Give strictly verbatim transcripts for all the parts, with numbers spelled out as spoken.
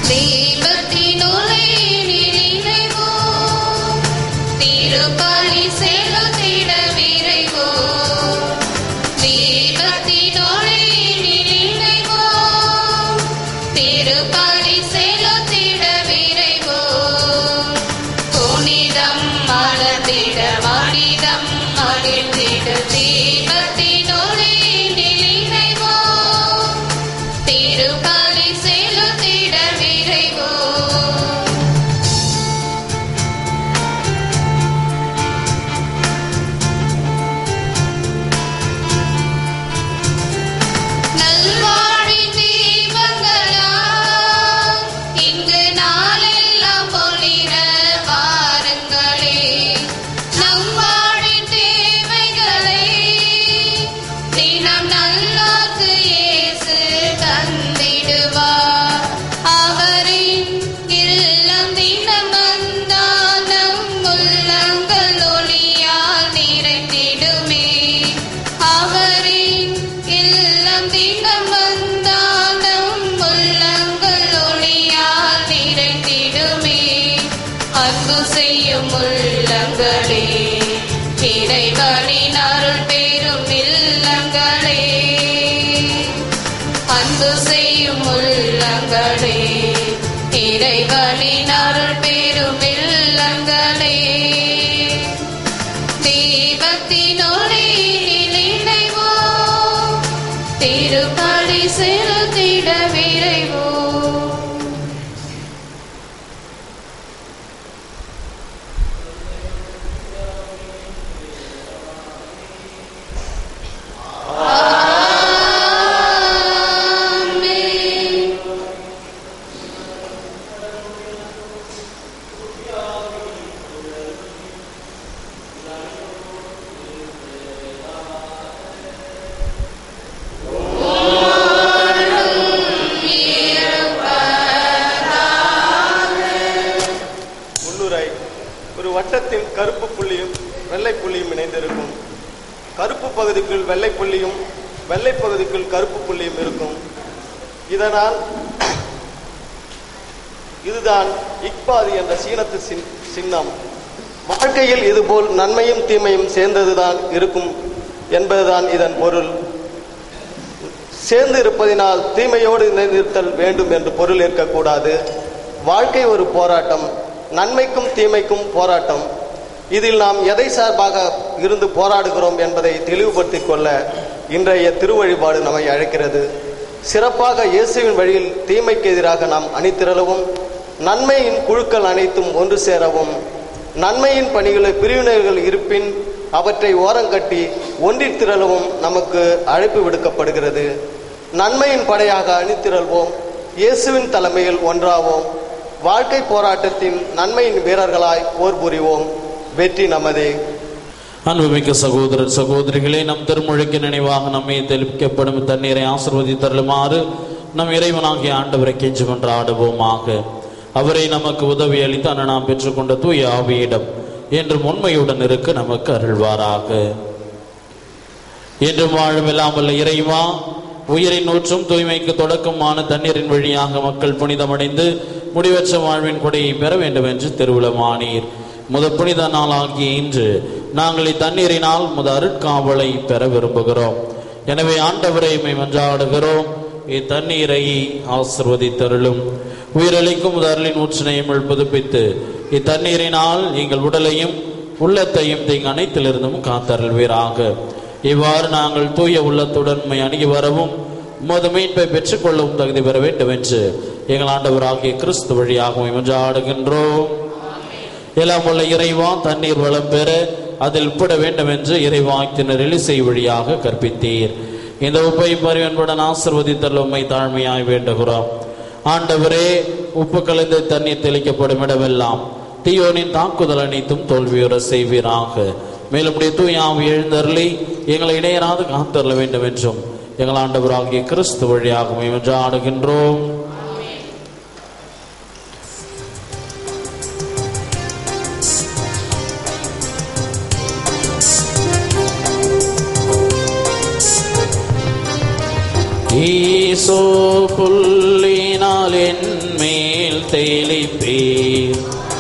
இதனால் இதுதான் இக்பாதி என்ற சீனத்து சின்னம். வாழ்க்கையில் இதுபோல் நன்மையும் தீமையும் சேர்ந்ததுதான் இருக்கும் என்பதுதான் இதன் பொருள். சேர்ந்து இருப்பதினால் தீமையோடு நிலைநிறுத்தல் வேண்டும் என்று பொருள் இருக்கக்கூடாது. வாழ்க்கை ஒரு போராட்டம், நன்மைக்கும் தீமைக்கும் போராட்டம். இதில் நாம் எதை சார்பாக இருந்து போராடுகிறோம் என்பதை தெளிவுபடுத்திக் கொள்ள இன்றைய திருவழிபாடு நம்மை அழைக்கிறது. சிறப்பாக இயேசுவின் வழியில் தீமைக்கு எதிராக நாம் அணிதிரளவும், நன்மையின் குழுக்கள் அனைத்தும் ஒன்று சேரவும், நன்மையின் பணிகளை பிரிவினர்கள் இருப்பின் அவற்றை ஓரங்கட்டி ஒன்றித் திரளவும் நமக்கு அழைப்பு விடுக்கப்படுகிறது. நன்மையின் படையாக அணிதிரள்வோம், இயேசுவின் தலைமையில் ஒன்றாவோம், வாழ்க்கை போராட்டத்தின் நன்மையின் வீரர்களாய் போர் புரிவோம். வெற்றி நமதே. அன்புமிக்க சகோதரர் சகோதரிகளே, நம் திருமொழிக்கு நினைவாக நம்மை தெளிக்கப்படும் தண்ணீரை ஆசீர்வதித்தருளுமாறு நம் இறைவனாகிய ஆண்டவரை கெஞ்சி கொண்டாடுவோமாக. அவரை நமக்கு உதவி அளித்து அன்று நாம் பெற்றுக்கொண்ட தூய ஆவியிடம் என்று உண்மையுடன் இருக்க நமக்கு அருள்வாராக. என்றும் வாழும் இல்லாமல் இறைவா, உயிரின் ஊற்றும் தூய்மைக்கு தொடக்கமான தண்ணீரின் வழியாக மக்கள் புனிதமடைந்து முடிவற்ற வாழ்வின் கொடையை பெற வேண்டும் என்று திருவுளமானீர். முத புனித நாளாகிய இன்று நாங்கள் இத்தண்ணீரினால் முத அருட்காவலை பெற விரும்புகிறோம். எனவே ஆண்டவரை மன்றாடுகிறோம், இத்தண்ணீரை ஆசீர்வதித்தருளும். உயிரளிக்கும் முத அருளின் ஊற்றினையும் புதுப்பித்து இத்தண்ணீரினால் எங்கள் உடலையும் உள்ளத்தையும் தீங்கு அனைத்திலிருந்தும் காத்தருள்வீராக. இவ்வாறு நாங்கள் தூய உள்ளத்துடன் அணுகி வரவும் உமது மீட்பை பெற்றுக்கொள்ளவும் தகுதி பெற வேண்டும் என்று எங்கள் ஆண்டவராகிய கிறிஸ்து வழியாக மன்றாடுகின்றோம். எல்லாம் உள்ள இறைவா, தண்ணீர் வளம் பெற அதில் உட்பட வேண்டும் என்று இறைவாக்கினர் எலிசை வழியாக கற்பித்தீர். இந்த உப்பை பரிவன்புடன் ஆசீர்வதித்தல் உம்மை தாழ்மையாய் வேண்டுகிறோம். ஆண்டவரே, உப்பு கலந்து தண்ணீர் தெளிக்கப்படும் இடமெல்லாம் தீயோனின் தாக்குதல் அனைத்தும் தோல்வியுற செய்வீராக. மேலும் தூய ஆவி எழுந்தருளி எங்களை இடையராது காத்தருள வேண்டும் என்றும் எங்கள் ஆண்டவராகிய கிறிஸ்து வழியாக மன்றாடுகின்றோம். ஈசோ புல்லினால் என் மேல் தெளிப்பீர்.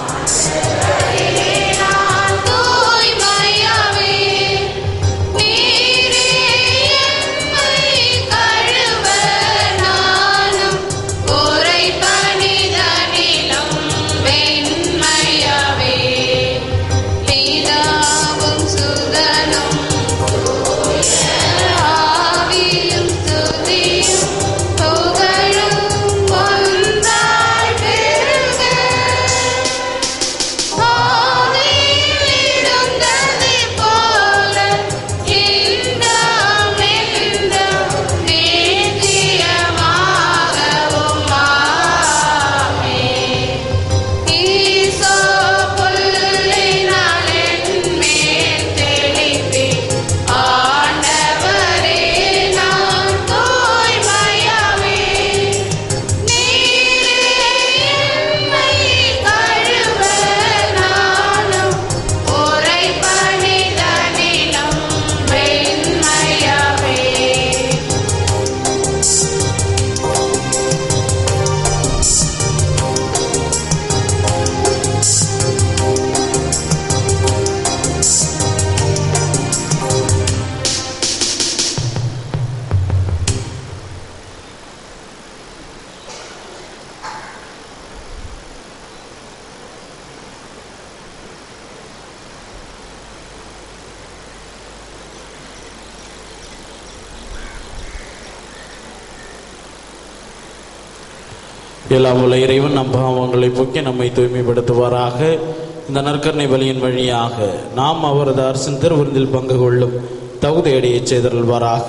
எல்லாம் உள்ள இறைவன் நம் பாவங்களை போக்கி நம்மை தூய்மைப்படுத்துவாராக. இந்த நற்கருணை பலியின் வழியாக நாம் அவரது அரசின் திருவிருந்தில் பங்கு கொள்ளும் தகுதியடையை செய்தருள்வாராக.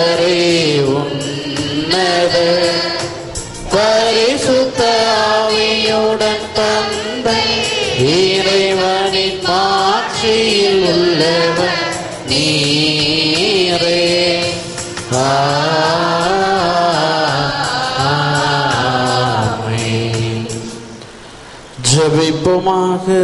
பரிசுத்த ஆவியானவரே ஜெபிப்போமாக.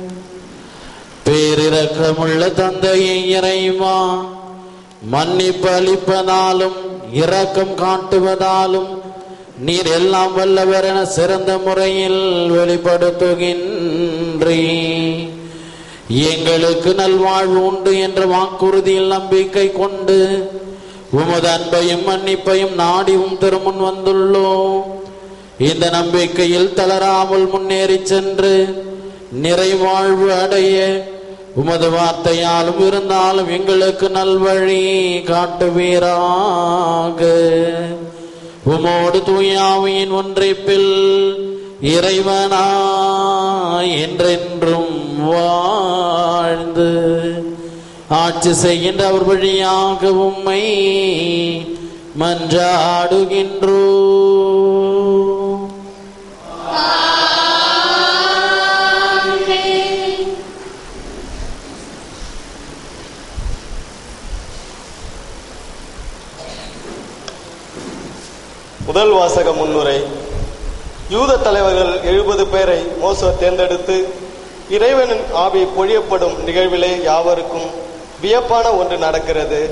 பேரிரக்கமுள்ள தந்தையை இறைவா, மன்னிப்பு அளிப்பதாலும் இரக்கம் காட்டுவதாலும் நீர் எல்லாம் வல்லவர் என சிறந்த முறையில் வெளிப்படுத்துகின்றீ. எங்களுக்கு நல்வாழ்வு உண்டு என்ற வாக்குறுதியில் நம்பிக்கை கொண்டு உமது அன்பையும் மன்னிப்பையும் நாடியும் திருமுன் வந்துள்ளோம். இந்த நம்பிக்கையில் தளராமல் முன்னேறி சென்று நிறைவாழ்வு அடைய உமது வார்த்தையாலும் இருந்தாலும் எங்களுக்கு நல்வழி காட்டுவீராக. உமோடு தூயாவியின் ஒன்றிப்பில் இறைவனாய் என்றென்றும் வாழ்ந்து ஆட்சி செய்கின்ற அவர் வழியாக உம்மை மன்றாடுகின்றோம். முதல் வாசக முன்னுரை. யூத தலைவர்கள் எழுபது பேரை மோசே தேர்ந்தெடுத்து இறைவனின் ஆவி பொழியப்படும் நிகழ்விலே யாவருக்கும் வியப்பான ஒன்று நடக்கிறது.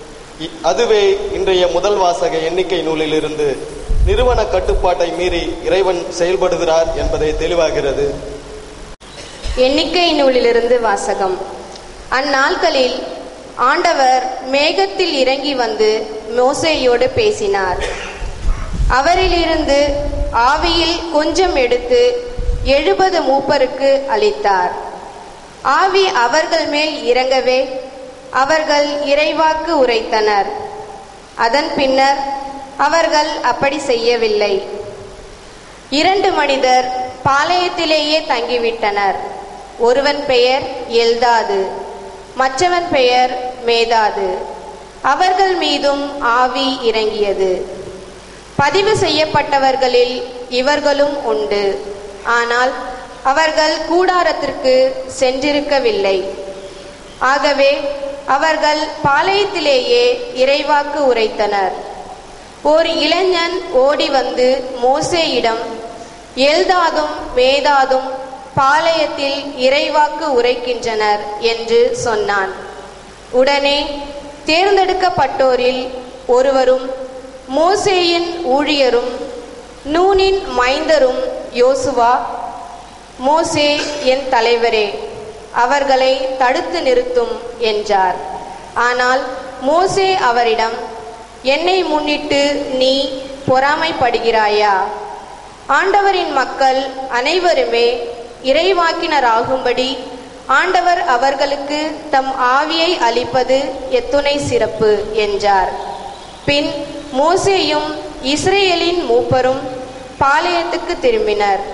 அதுவே இன்றைய முதல் வாசக எண்ணிக்கை நூலிலிருந்து நிறுவன கட்டுப்பாட்டை மீறி இறைவன் செயல்படுகிறார் என்பதை தெளிவாகிறது. எண்ணிக்கை நூலிலிருந்து வாசகம். அந்நாட்களில் ஆண்டவர் மேகத்தில் இறங்கி வந்து மோசேயோடு பேசினார். அவரிலிருந்து ஆவியில் கொஞ்சம் எடுத்து எழுபது மூப்பருக்கு அளித்தார். ஆவி அவர்கள் மேல் இறங்கவே அவர்கள் இறைவாக்கு உரைத்தனர். அதன் பின்னர் அவர்கள் அப்படி செய்யவில்லை. இரண்டு மனிதர் பாளையத்திலேயே தங்கிவிட்டனர். ஒருவன் பெயர் எல்தாது, மற்றவன் பெயர் மேதாது. அவர்கள் மீதும் ஆவி இறங்கியது. பதிவு செய்யப்பட்டவர்களில் இவர்களும் உண்டு. ஆனால் அவர்கள் கூடாரத்திற்கு சென்றிருக்கவில்லை. ஆகவே அவர்கள் பாளையத்திலேயே இறைவாக்கு உரைத்தனர். ஓர் இளைஞன் ஓடி வந்து மோசேயிடம், எல்தாதும் மேதாதும் பாளையத்தில் இறைவாக்கு உரைக்கின்றனர் என்று சொன்னான். உடனே தேர்ந்தெடுக்கப்பட்டோரில் ஒருவரும் மோசேயின் ஊழியரும் நூனின் மைந்தரும் யோசுவா, மோசே என் தலைவரே, அவர்களை தடுத்து நிறுத்தும் என்றார். ஆனால் மோசே அவரிடம், என்னை முன்னிட்டு நீ பொறாமைப்படுகிறாயா? ஆண்டவரின் மக்கள் அனைவருமே இறைவாக்கினராகும்படி ஆண்டவர் அவர்களுக்கு தம் ஆவியை அளிப்பது எத்துணை சிறப்பு என்றார். பின் மோசேயும் இஸ்ரேலின் மூப்பரும் பாளையத்துக்கு திரும்பினர்.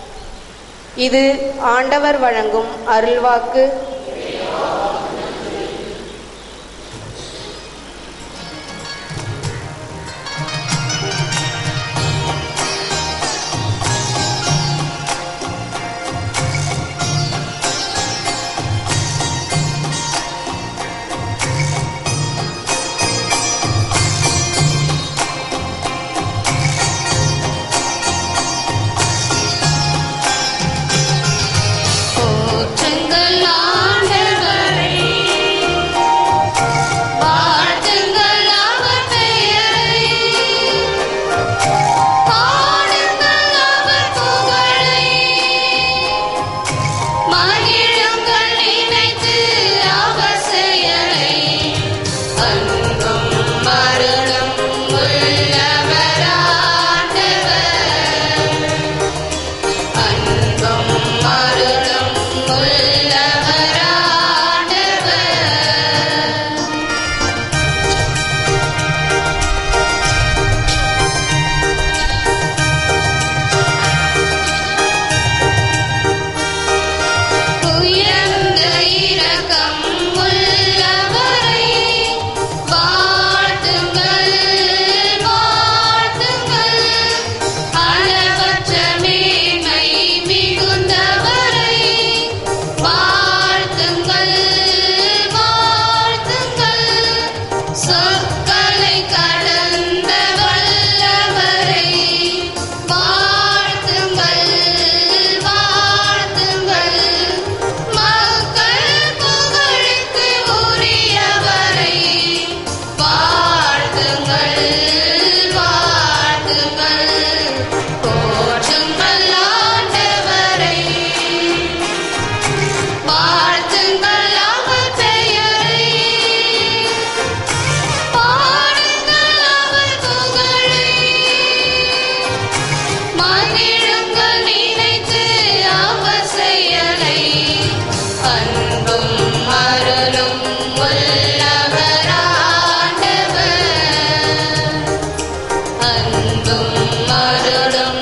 இது ஆண்டவர் வழங்கும் அருள்வாக்கு. போற்றுங்கள் அருளும்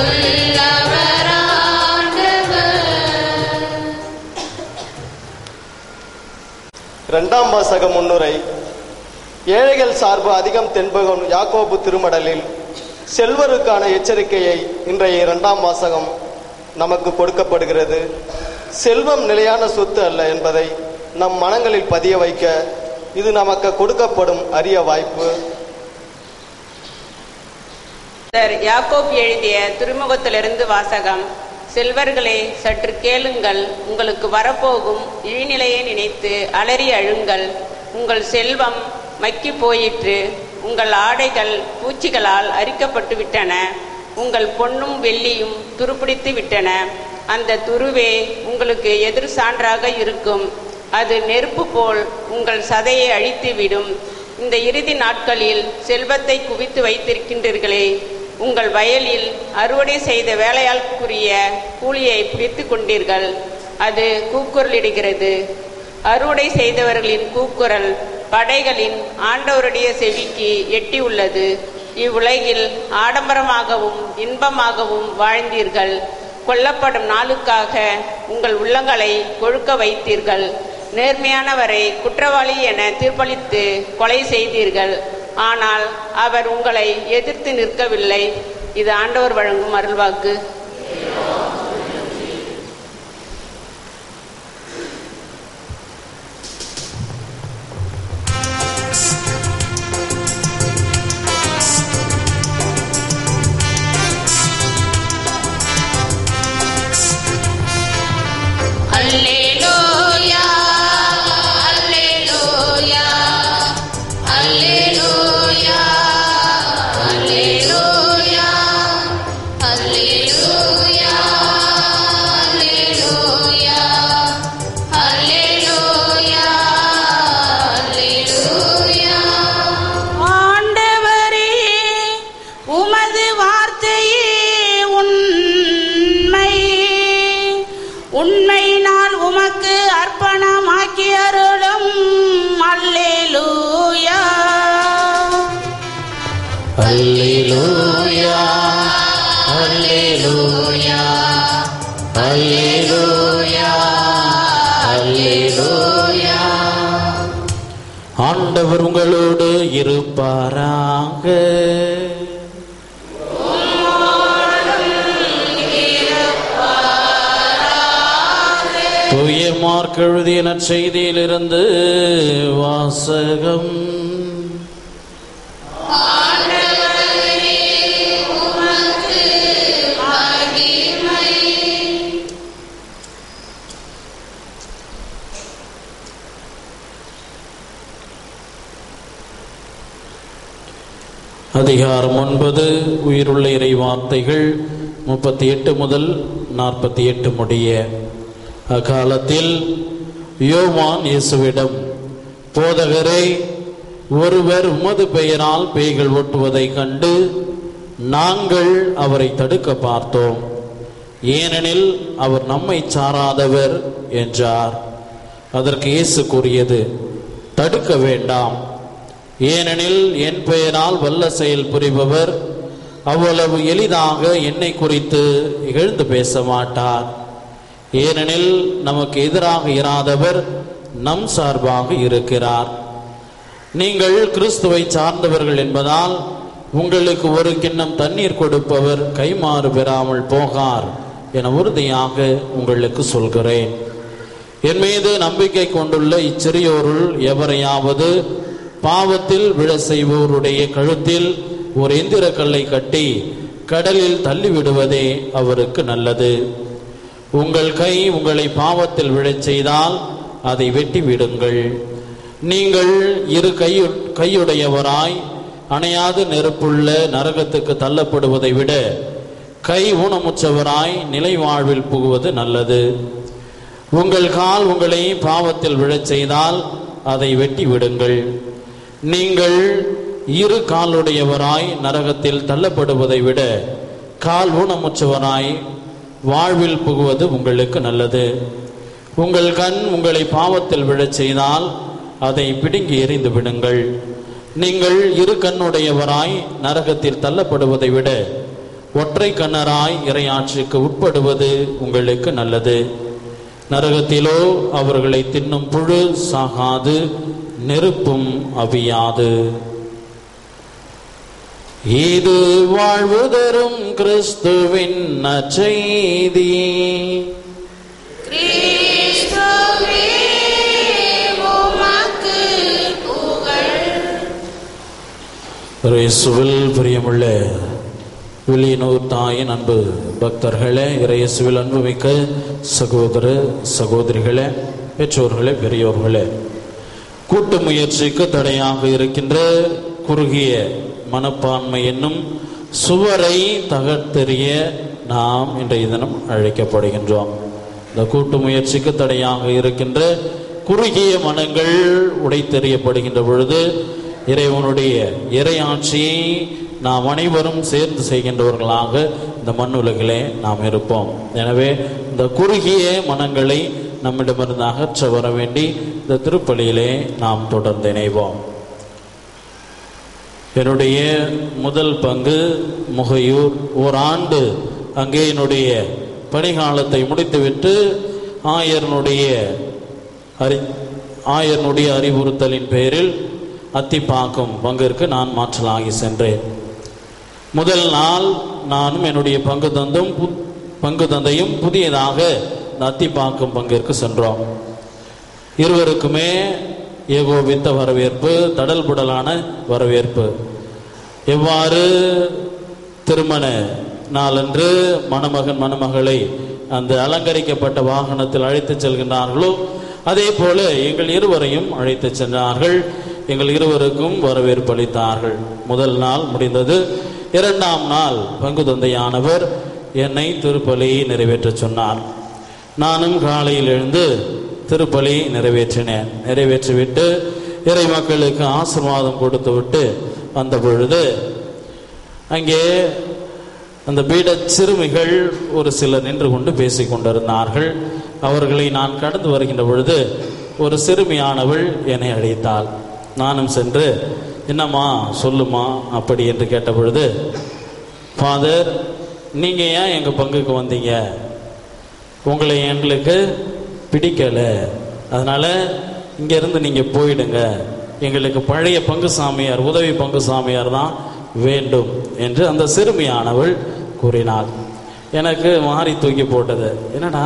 இரண்டாம் வாசக முன்னுரை. ஏழைகள் சார்பு அதிகம் தென்பகும் யாக்கோபு திருமடலில் செல்வருக்கான எச்சரிக்கையை இன்றைய இரண்டாம் வாசகம் நமக்கு கொடுக்கப்படுகிறது. செல்வம் நிலையான சொத்து அல்ல என்பதை நம் மனங்களில் பதிய வைக்க இது நமக்கு கொடுக்கப்படும் அரிய வாய்ப்பு. யாக்கோப் எழுதிய திருமுகத்திலிருந்து வாசகம். செல்வர்களே, சற்று கேளுங்கள். உங்களுக்கு வரப்போகும் இழிநிலையை நினைத்து அலறி அழுங்கள். உங்கள் செல்வம் மக்கி போயிற்று, உங்கள் ஆடைகள் பூச்சிகளால் அரிக்கப்பட்டு விட்டன, உங்கள் பொன்னும் வெள்ளியும் துருப்பிடித்து விட்டன. அந்த துருவே உங்களுக்கு எதிர் சான்றாக இருக்கும். அது நெருப்பு போல் உங்கள் சதையை அழித்துவிடும். இந்த இறுதி நாட்களில் செல்வத்தை குவித்து வைத்திருக்கின்றீர்களே, உங்கள் வயலில் அறுவடை செய்த வேலையாளுக்குரிய கூலியை பிடித்து கொண்டீர்கள். அது கூக்குரலிடுகிறது. அறுவடை செய்தவர்களின் கூக்குரல் படைகளின் ஆண்டவருடைய செவிக்கு எட்டியுள்ளது. இவ்வுலகில் ஆடம்பரமாகவும் இன்பமாகவும் வாழ்ந்தீர்கள். கொல்லப்படும் நாளுக்காக உங்கள் உள்ளங்களை கொழுக்க வைத்தீர்கள். நேர்மையானவரை குற்றவாளி என தீர்ப்பளித்து கொலை செய்தீர்கள். ஆனால் அவர் உங்களை எதிர்த்து நிற்கவில்லை. இது ஆண்டவர் வழங்கும் அருள்வாக்கு. அல்லேலூயா, அல்லேலூயா, அல்லேலூயா, அல்லேலூயா, அல்லேலூயா, அல்லேலூயா, அல்லேலூயா, அல்லேலூயா. ஆண்டவரே, உமது வார்த்தையே உண்மை. உண்மை நான் உமக்கு அர்ப்பணமாக்கி அருளும். அல்லேலூயா, அல்லேலூயா, அல்லேலூயா, அல்லேலூயா, அல்லேலூயா. ஆண்டவர் உங்களோடு இருப்பாராக. தூய மார்க் எழுதிய நற்செய்தியிலிருந்து வாசகம். அதிகாரம் ஒன்பது. உயிருள்ள இறை வார்த்தைகள் முப்பத்தி எட்டு முதல் நாற்பத்தி எட்டு முடிய. அக்காலத்தில் யோவான் இயேசுவிடம், போதகரே, ஒருவர் உமது பெயரால் பேய்கள் ஓட்டுவதை கண்டு நாங்கள் அவரை தடுக்க பார்த்தோம். ஏனெனில் அவர் நம்மை சாராதவர் என்றார். அதற்கு இயேசு கூறியது, தடுக்க வேண்டாம். ஏனெனில் என் பெயரால் வல்ல செயல் புரிபவர் அவ்வளவு எளிதாக என்னை குறித்து இகழ்ந்து பேச மாட்டார். ஏனெனில் நமக்கு எதிராக இராதவர் நம் சார்பாக இருக்கிறார். நீங்கள் கிறிஸ்துவை சார்ந்தவர்கள் என்பதால் உங்களுக்கு ஒரு கிண்ணம் தண்ணீர் கொடுப்பவர் கைமாறு பெறாமல் போகார் என உறுதியாக உங்களுக்கு சொல்கிறேன். என் மீது நம்பிக்கை கொண்டுள்ள இச்சிறியோருள் எவரையாவது பாவத்தில் விழ செய்வோருடைய கழுத்தில் ஒரு எந்திர கல்லை கட்டி கடலில் தள்ளிவிடுவதே அவருக்கு நல்லது. உங்கள் கை உங்களை பாவத்தில் விழச் செய்தால் அதை வெட்டி விடுங்கள். நீங்கள் இரு கையு கையுடையவராய் அணையாது நெருப்புள்ள நரகத்துக்கு தள்ளப்படுவதை விட கை ஊனமுற்றவராய் நிலை வாழ்வில் புகுவது நல்லது. உங்கள் கால் உங்களை பாவத்தில் விழச் செய்தால் அதை வெட்டி விடுங்கள். நீங்கள் இரு காலுடையவராய் நரகத்தில் தள்ளப்படுவதை விட கால் ஊனமுற்றவராய் வாழ்வில் புகுவது உங்களுக்கு நல்லது. உங்கள் கண் உங்களை பாவத்தில் விழச் செய்தால் அதை பிடுங்கி எறிந்து விடுங்கள். நீங்கள் இரு கண்ணுடையவராய் நரகத்தில் தள்ளப்படுவதை விட ஒற்றை கண்ணராய் இறையாட்சிக்கு உட்படுவது உங்களுக்கு நல்லது. நரகத்திலோ அவர்களை தின்னும் புழு சாகாது, நெருப்பும் அவியாது. இது வாழ்வு தரும் கிறிஸ்துவின் நற்செய்தி. இயேசுவில் பிரியமுள்ள வில்லியனூர் தாயின் அன்பு பக்தர்களே, இயேசுவில் அன்புமிக்க சகோதர சகோதரிகளே, பெற்றோர்களே, பெரியோர்களே, கூட்டு முயற்சிக்கு தடையாக இருக்கின்ற குறுகிய மனப்பான்மை என்னும் சுவரை தகர்த்தெறிய நாம் இன்றைய தினம் அழைக்கப்படுகின்றோம். இந்த கூட்டு முயற்சிக்கு தடையாக இருக்கின்ற குறுகிய மனங்கள் உடைத்தெறியப்படுகின்ற பொழுது இறைவனுடைய இறையாட்சியை நாம் அனைவரும் சேர்ந்து செய்கின்றவர்களாக இந்த மண்ணுலகிலே நாம் இருப்போம். எனவே இந்த குறுகிய மனங்களை நம்மிடமிருந்து அகற்ற வர வேண்டி இந்த திருப்பலியிலே நாம் தொடர்ந்து இணைவோம். என்னுடைய முதல் பங்கு முகையூர். ஓராண்டு அங்கே என்னுடைய பணிகாலத்தை முடித்துவிட்டு ஆயர்னுடைய அறி ஆயர்னுடைய அறிவுறுத்தலின் பேரில் அத்திப்பாக்கம் பங்கிற்கு நான் மாற்றலாகி சென்றேன். முதல் நாள் நானும் என்னுடைய பங்கு தந்தும் பங்கு தந்தையும் புதியதாக இந்த அத்திப்பாக்கம் பங்கிற்கு சென்றோம். இருவருக்குமே ஏகோபித்த வரவேற்பு, தடல் புடலான வரவேற்பு. எவ்வாறு திருமண நாளன்று மணமகன் மணமகளை அந்த அலங்கரிக்கப்பட்ட வாகனத்தில் அழைத்து செல்கின்றார்களோ அதே போல எங்கள் இருவரையும் அழைத்து சென்றார்கள். எங்கள் இருவருக்கும் வரவேற்பு அளித்தார்கள். முதல் நாள் முடிந்தது. இரண்டாம் நாள் பங்கு தந்தையானவர் என்னை திருப்பலியை நிறைவேற்ற சொன்னார். நானும் காலையில் எழுந்து திருப்பலி நிறைவேற்றினேன். நிறைவேற்றிவிட்டு இறை மக்களுக்கு ஆசீர்வாதம் கொடுத்து விட்டு வந்த பொழுது அங்கே அந்த பீட சிறுமிகள் ஒரு சிலர் நின்று கொண்டு பேசிக் கொண்டிருந்தார்கள். அவர்களை நான் கடந்து வருகின்ற பொழுது ஒரு சிறுமியானவள் என்னை அழைத்தாள். நானும் சென்று என்னம்மா சொல்லுமா அப்படி என்று கேட்ட பொழுது, ஃபாதர், நீங்கள் ஏன் எங்கள் பங்குக்கு வந்தீங்க? உங்களை எங்களுக்கு பிடிக்கலை, அதனால் இங்கேருந்து நீங்கள் போயிடுங்க, எங்களுக்கு பழைய பங்கு சாமியார், உதவி பங்கு சாமியார் தான் வேண்டும் என்று அந்த சிறுமியானவள் கூறினாள். எனக்கு மாறி தூக்கி போட்டது. என்னடா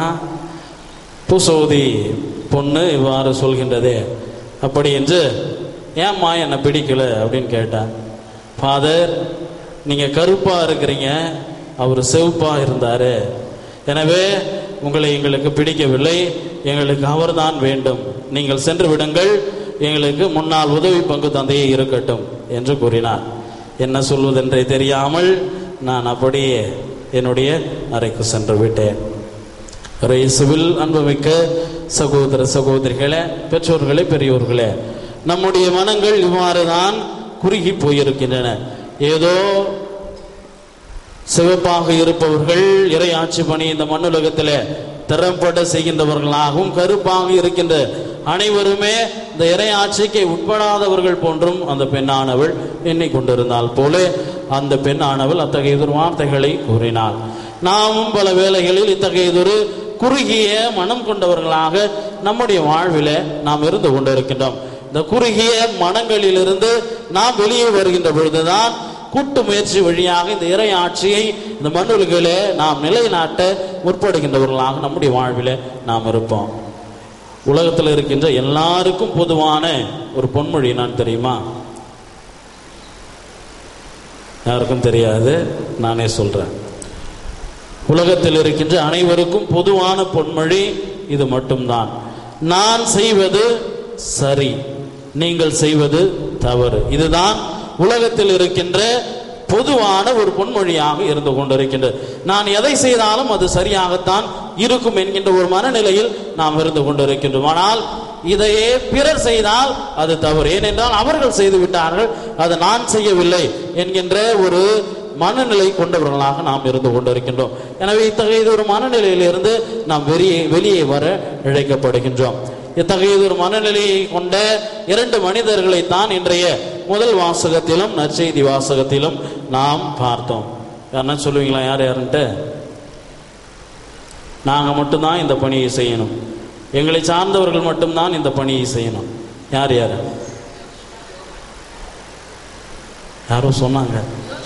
பூசோதி பொண்ணு இவ்வாறு சொல்கின்றதே அப்படி என்று, ஏம்மா என்னை பிடிக்கல அப்படின்னு கேட்டேன். ஃபாதர், நீங்கள் கருப்பாக இருக்கிறீங்க, அவர் செவப்பாக இருந்தார், எனவே உங்களை எங்களுக்கு பிடிக்கவில்லை, எங்களுக்கு அவர்தான் வேண்டும், நீங்கள் சென்று விடுங்கள், எங்களுக்கு முன்னால் உதவி பங்கு தந்தையே இருக்கட்டும் என்று கூறினார். என்ன சொல்வதென்றே தெரியாமல் நான் அப்படியே என்னுடைய அறைக்கு சென்று விட்டேன். இயேசுவில் அன்புமிக்க சகோதர சகோதரிகளே, பெற்றோர்களே, பெரியோர்களே, நம்முடைய மனங்கள் இவ்வாறு தான் குறுகி போயிருக்கின்றன. ஏதோ சிவப்பாக இருப்பவர்கள் இறை ஆட்சி பணி இந்த மண்ணுலகத்தில் திறம்பட செய்கின்றவர்களாகவும், கருப்பாக இருக்கின்ற அனைவருமே இந்த இறை ஆட்சிக்கு உட்படாதவர்கள் போன்றும் அந்த பெண்ணானவள் எண்ணிக்கொண்டிருந்தால் போல அந்த பெண்ணானவள் அத்தகையதொரு வார்த்தைகளை கூறினாள். நாமும் பல வேளைகளில் இத்தகையதொரு குறுகிய மனம் கொண்டவர்களாக நம்முடைய வாழ்வில நாம் இருந்து கொண்டிருக்கின்றோம். இந்த குறுகிய மனங்களிலிருந்து நாம் வெளியே வருகின்ற பொழுதுதான் கூட்டு முயற்சி வழியாக இந்த இறை ஆட்சியை இந்த மண்ணுலகிலே நாம் நிலைநாட்ட முற்படுகின்றவர்களாக நம்முடைய வாழ்வில நாம் இருப்போம். உலகத்தில் இருக்கின்ற எல்லாருக்கும் பொதுவான ஒரு பொன்மொழி நான் தெரியுமா? யாருக்கும் தெரியாது, நானே சொல்றேன். உலகத்தில் இருக்கின்ற அனைவருக்கும் பொதுவான பொன்மொழி இது மட்டும்தான்: நான் செய்வது சரி, நீங்கள் செய்வது தவறு. இதுதான் உலகத்தில் இருக்கின்ற பொதுவான ஒரு பொன்மொழியாக இருந்து கொண்டிருக்கின்றது. நான் எதை செய்தாலும் அது சரியாகத்தான் இருக்கும் என்கின்ற ஒரு மனநிலையில் நாம் இருந்து கொண்டிருக்கின்றோம். ஆனால் இதையே பிறர் செய்தால் அது தவறு, ஏனென்றால் அவர்கள் செய்து விட்டார்கள், அது நான் செய்யவில்லை என்கின்ற ஒரு மனநிலை கொண்டவர்களாக நாம் இருந்து கொண்டிருக்கின்றோம். எனவே இத்தகைய ஒரு மனநிலையிலிருந்து நாம் வெளியே வெளியே வர இழைக்கப்படுகின்றோம். இத்தகைய ஒரு மனநிலையை கொண்ட இரண்டு மனிதர்களைத்தான் இன்றைய முதல் வாசகத்திலும் நற்செய்தி வாசகத்திலும் நாம் பார்த்தோம். யாருன்னா சொல்லுவீங்களா? யார் யாருன்ட்டு? நாங்கள் மட்டும்தான் இந்த பணியை செய்யணும், எங்களை சார்ந்தவர்கள் மட்டும்தான் இந்த பணியை செய்யணும். யார் யார்? யாரோ சொன்னாங்க.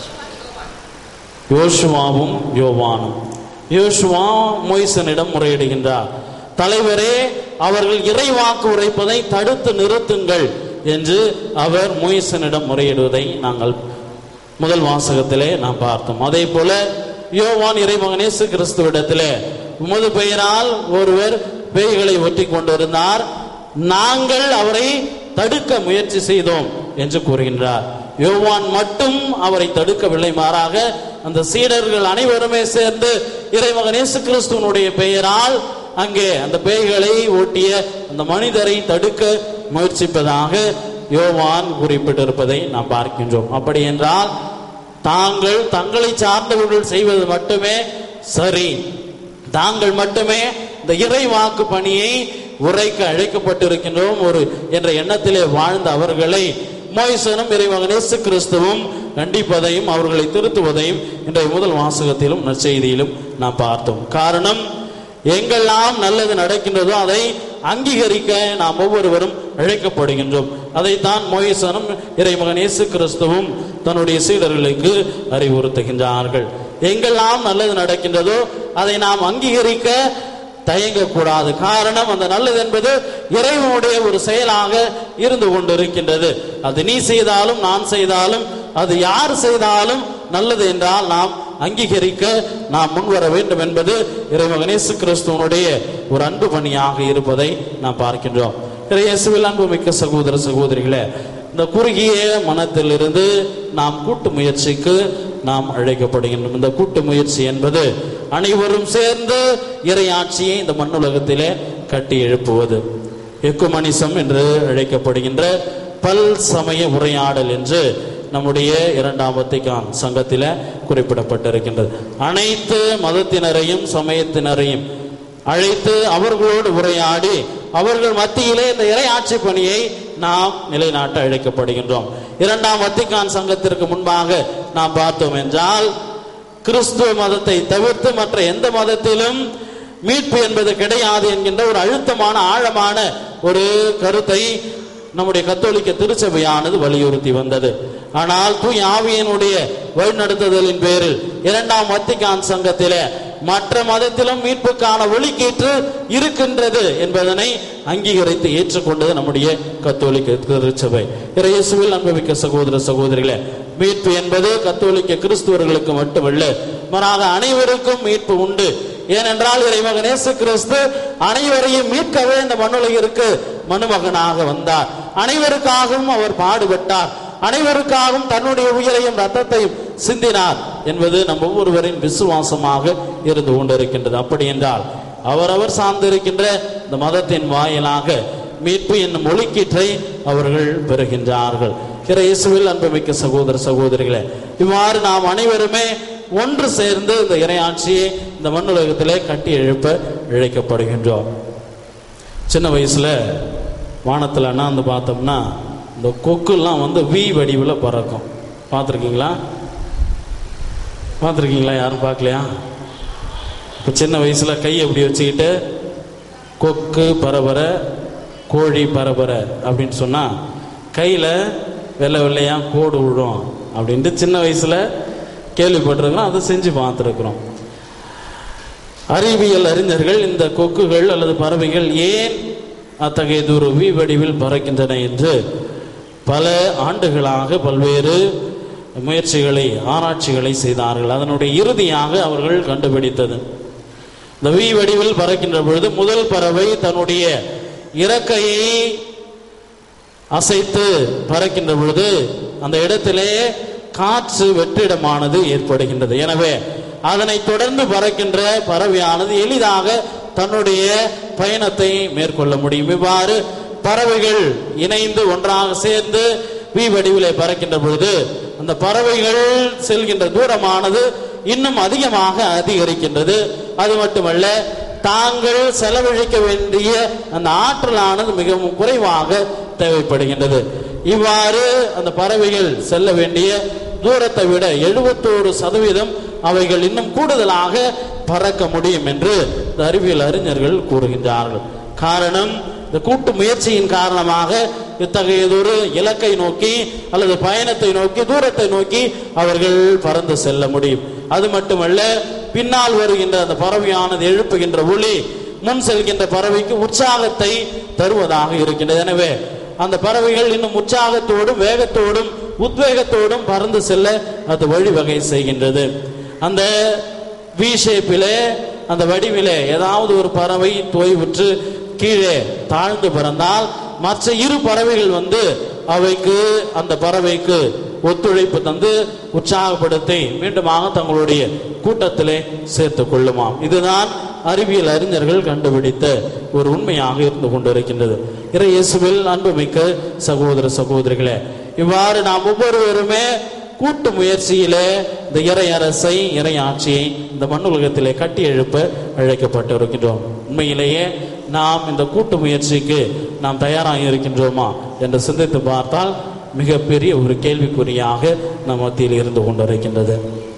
யோசுவாவும் யோவானும். யோசுவா மோய்சனிடம் முறையிடுகின்றார், தலைவரே, அவர்கள் இறைவாக்கு உரைப்பதை தடுத்து நிறுத்துங்கள் என்று அவர் மோய்சனிடம் முறையிடுவதை நாங்கள் முதல் வாசகத்திலே நாம் பார்த்தோம். அதே போல யோவான் இறைமகன் இயேசு கிறிஸ்துவிடத்திலே, உமது பெயரால் ஒருவர் பேய்களை ஒட்டி கொண்டிருந்தார், நாங்கள் அவரை தடுக்க முயற்சி செய்தோம் என்று கூறுகின்றார். யோவான் மட்டும் அவரை தடுக்கவில்லை, மாறாக அந்த சீடர்கள் அனைவருமே சேர்ந்து இறைமகன் இயேசு கிறிஸ்துவனுடைய பெயரால் அங்கே அந்த பேய்களை ஓட்டிய அந்த மனிதரை தடுக்க முயற்சிப்பதாக யோவான் குறிப்பிட்டிருப்பதை நாம் பார்க்கின்றோம். அப்படி என்றால் தாங்கள் தங்களை சார்ந்தவர்கள் செய்வது மட்டுமே சரி, தாங்கள் மட்டுமே இந்த இறை வாக்கு பணியை உரைக்க அழைக்கப்பட்டிருக்கின்றோம் ஒரு என்ற எண்ணத்திலே வாழ்ந்த அவர்களை மோய்சனும் இறைமகன் இயேசு கிறிஸ்துவும் கண்டிப்பதையும் அவர்களை திருத்துவதையும் இன்றைய முதல் வாசகத்திலும் நற்செய்தியிலும் நாம் பார்த்தோம். காரணம், எங்கெல்லாம் நல்லது நடக்கின்றதோ அதை அங்கீகரிக்க நாம் ஒவ்வொருவரும் அழைக்கப்படுகின்றோம். அதைத்தான் மோய்சனும் இறைமகன் இயேசு கிறிஸ்துவும் தன்னுடைய சீடர்களுக்கு அறிவுறுத்துகின்றார்கள். எங்கெல்லாம் நல்லது நடக்கின்றதோ அதை நாம் அங்கீகரிக்க தயங்கக்கூடாது. காரணம், அந்த நல்லது என்பது இறைவனுடைய ஒரு செயலாக இருந்து கொண்டிருக்கின்றது. அது நீ செய்தாலும் நான் செய்தாலும் அது யார் செய்தாலும் நல்லது என்றால் நாம் அங்கீகரிக்க நாம் முன்வர வேண்டும் என்பது இறைமகன் இயேசு கிறிஸ்துவனுடைய ஒரு அன்பு பணியாக இருப்பதை நாம் பார்க்கின்றோம். இயேசுவில் அன்புமிக்க சகோதர சகோதரிகளே, இந்த குறுகிய மனத்திலிருந்து நாம் கூட்டு முயற்சிக்கு நாம் அழைக்கப்படுகின்றோம். இந்த கூட்டு முயற்சி என்பது அனைவரும் சேர்ந்து இறையாட்சியை இந்த மண்ணுலகத்திலே கட்டி எழுப்புவது. எக்குமனிசம் என்று அழைக்கப்படுகின்ற பல் சமய உரையாடல் என்று நம்முடைய இரண்டாம் வத்திக்கான் சங்கத்தில குறிப்பிடப்பட்டிருக்கின்றது. அனைத்து மதத்தினரையும் சமயத்தினரையும் அழைத்து அவர்களோடு உரையாடி அவர்கள் மத்தியிலே இந்த இறையாட்சி பணியை நாம் நிலைநாட்ட அழைக்கப்படுகின்றோம். இரண்டாம் வத்திக்கான் சங்கத்திற்கு முன்பாக நாம் பார்த்தோம் என்றால், கிறிஸ்துவ மதத்தை தவிர்த்து மற்ற எந்த மதத்திலும் மீட்பு என்பது கிடையாது என்கின்ற ஒரு அழுத்தமான ஆழமான ஒரு கருத்தை நம்முடைய கத்தோலிக்க திருச்சபையானது வலியுறுத்தி வந்தது. ஆனால் தூய் ஆவியினுடைய வழிநடத்துதலின் பேரில் இரண்டாம் வத்திக்கான் சங்கத்திலே மற்ற மதத்திலும் மீட்புக்கான ஒளிக்கீற்று இருக்கின்றது என்பதனை அங்கீகரித்து ஏற்றுக்கொண்டது நம்முடைய கத்தோலிக்க திருச்சபை. இயேசுவில் அன்புமிக்க சகோதர சகோதரிகளே, மீட்பு என்பது கத்தோலிக்க கிறிஸ்துவர்களுக்கு மட்டுமல்ல, மாறாக அனைவருக்கும் மீட்பு உண்டு. ஏனென்றால் இறைமகன் இயேசு கிறிஸ்து அனைவரையும் மீட்கவே இந்த மண்ணுலகிற்கு மனுமகனாக வந்தார். அனைவருக்காகவும் அவர் பாடுபட்டார். அனைவருக்காகவும் தன்னுடைய உயிரையும் ரத்தத்தையும் சிந்தினார் என்பது நம் ஒவ்வொருவரின் விசுவாசமாக இருந்து கொண்டிருக்கின்றது. அப்படி என்றால் அவரவர் சார்ந்திருக்கின்ற இந்த மதத்தின் வாயிலாக மீட்பு என்னும் ஒளிக்கீற்றை அவர்கள் பெறுகின்றார்கள். இயேசுவில் அன்புமிக்க சகோதர சகோதரிகளே, இவ்வாறு நாம் அனைவருமே ஒன்று சேர்ந்து இந்த இறையாட்சியை இந்த மண்ணுலகத்திலே கட்டி எழுப்ப இழைக்கப்படுகின்றோம். சின்ன வயசுல வானத்தில் அண்ணாந்து பார்த்தோம்னா இந்த கொக்குலாம் வந்து வி வடிவில் பறக்கும். பார்த்துருக்கீங்களா? பார்த்துருக்கீங்களா? யாரும் பார்க்கலையா? இப்போ சின்ன வயசுல கை எப்படி வச்சுக்கிட்டு கொக்கு பரபர கோழி பரபர அப்படின்னு சொன்னா கையில வெள்ளை வெள்ளையா கோடு விழும் அப்படின்ட்டு சின்ன வயசுல கேள்விப்பட்டிருக்கிறோம், அதை செஞ்சு பார்த்துருக்குறோம். அறிவியல் அறிஞர்கள் இந்த கொக்குகள் அல்லது பறவைகள் ஏன் அத்தகைய ஒரு வி வடிவில் பறக்கின்றன என்று பல ஆண்டுகளாக பல்வேறு முயற்சிகளை ஆராய்ச்சிகளை செய்தார்கள். அதனுடைய இறுதியாக அவர்கள் கண்டுபிடித்தது, இந்த வி வடிவில் பறக்கின்ற பொழுது முதல் பறவை தன்னுடைய இறக்கையை அசைத்து பறக்கின்ற பொழுது அந்த இடத்திலே காற்று வெற்றிடமானது ஏற்படுகின்றது. எனவே அதனை தொடர்ந்து பறக்கின்ற பறவையானது எளிதாக தன்னுடைய பயணத்தை மேற்கொள்ள முடியும். இவ்வாறு பறவைகள் இணைந்து ஒன்றாக சேர்ந்து வி வடிவிலே பறக்கின்ற பொழுது அந்த பறவைகள் செல்கின்ற தூரமானது இன்னும் அதிகமாக அதிகரிக்கின்றது. அது மட்டுமல்ல, தாங்கள் செலவழிக்க வேண்டிய அந்த ஆற்றலானது மிகவும் குறைவாக தேவைப்படுகின்றது. இவ்வாறு அந்த பறவைகள் செல்ல வேண்டிய தூரத்தை விட எழுபத்தோரு சதவீதம் அவைகள் இன்னும் கூடுதலாக பறக்க முடியும் என்று அறிவியல் அறிஞர்கள் கூறுகின்றார்கள். காரணம், இந்த கூட்டு முயற்சியின் காரணமாக இத்தகையதொரு இலக்கை நோக்கி அல்லது பயணத்தை நோக்கி தூரத்தை நோக்கி அவர்கள் பறந்து செல்ல முடியும். அது மட்டுமல்ல, பின்னால் வருகின்ற அந்த பறவையானது எழுப்புகின்ற ஒளி முன் செல்கின்ற பறவைக்கு உற்சாகத்தை தருவதாக இருக்கின்றது. எனவே அந்த பறவைகள் இன்னும் உற்சாகத்தோடும் வேகத்தோடும் உத்வேகத்தோடும் பறந்து செல்ல அது வழிவகை செய்கின்றது. அந்த வி ஷேப்பிலே, அந்த வடிவிலே ஏதாவது ஒரு பறவை தோய்வுற்று கீழே தாழ்ந்து பறந்தால் மற்ற இரு பறவைகள் வந்து அவைக்கு அந்த பறவைக்கு ஒத்துழைப்பு தந்து உற்சாகப்படுத்தி மீண்டுமாக தங்களுடைய கூட்டத்திலே சேர்த்துக் கொள்ளுமாம். இதுதான் அறிவியல் அறிஞர்கள் கண்டுபிடித்த ஒரு உண்மையாக இருந்து கொண்டிருக்கின்றது. இறை இயேசுவில் அன்புமிக்க சகோதர சகோதரிகளே, இவ்வாறு நாம் ஒவ்வொருவருமே கூட்டு முயற்சியிலே இந்த இறை அரசை இறை ஆட்சியை இந்த மண்ணுலகத்திலே கட்டி எழுப்ப அழைக்கப்பட்டு இருக்கின்றோம். உண்மையிலேயே நாம் இந்த கூட்டு முயற்சிக்கு நாம் தயாராக இருக்கின்றோமா என்று சிந்தித்து பார்த்தால் மிகப்பெரிய ஒரு கேள்விக்குறியாக நம் மத்தியில் இருந்து கொண்டிருக்கின்றது.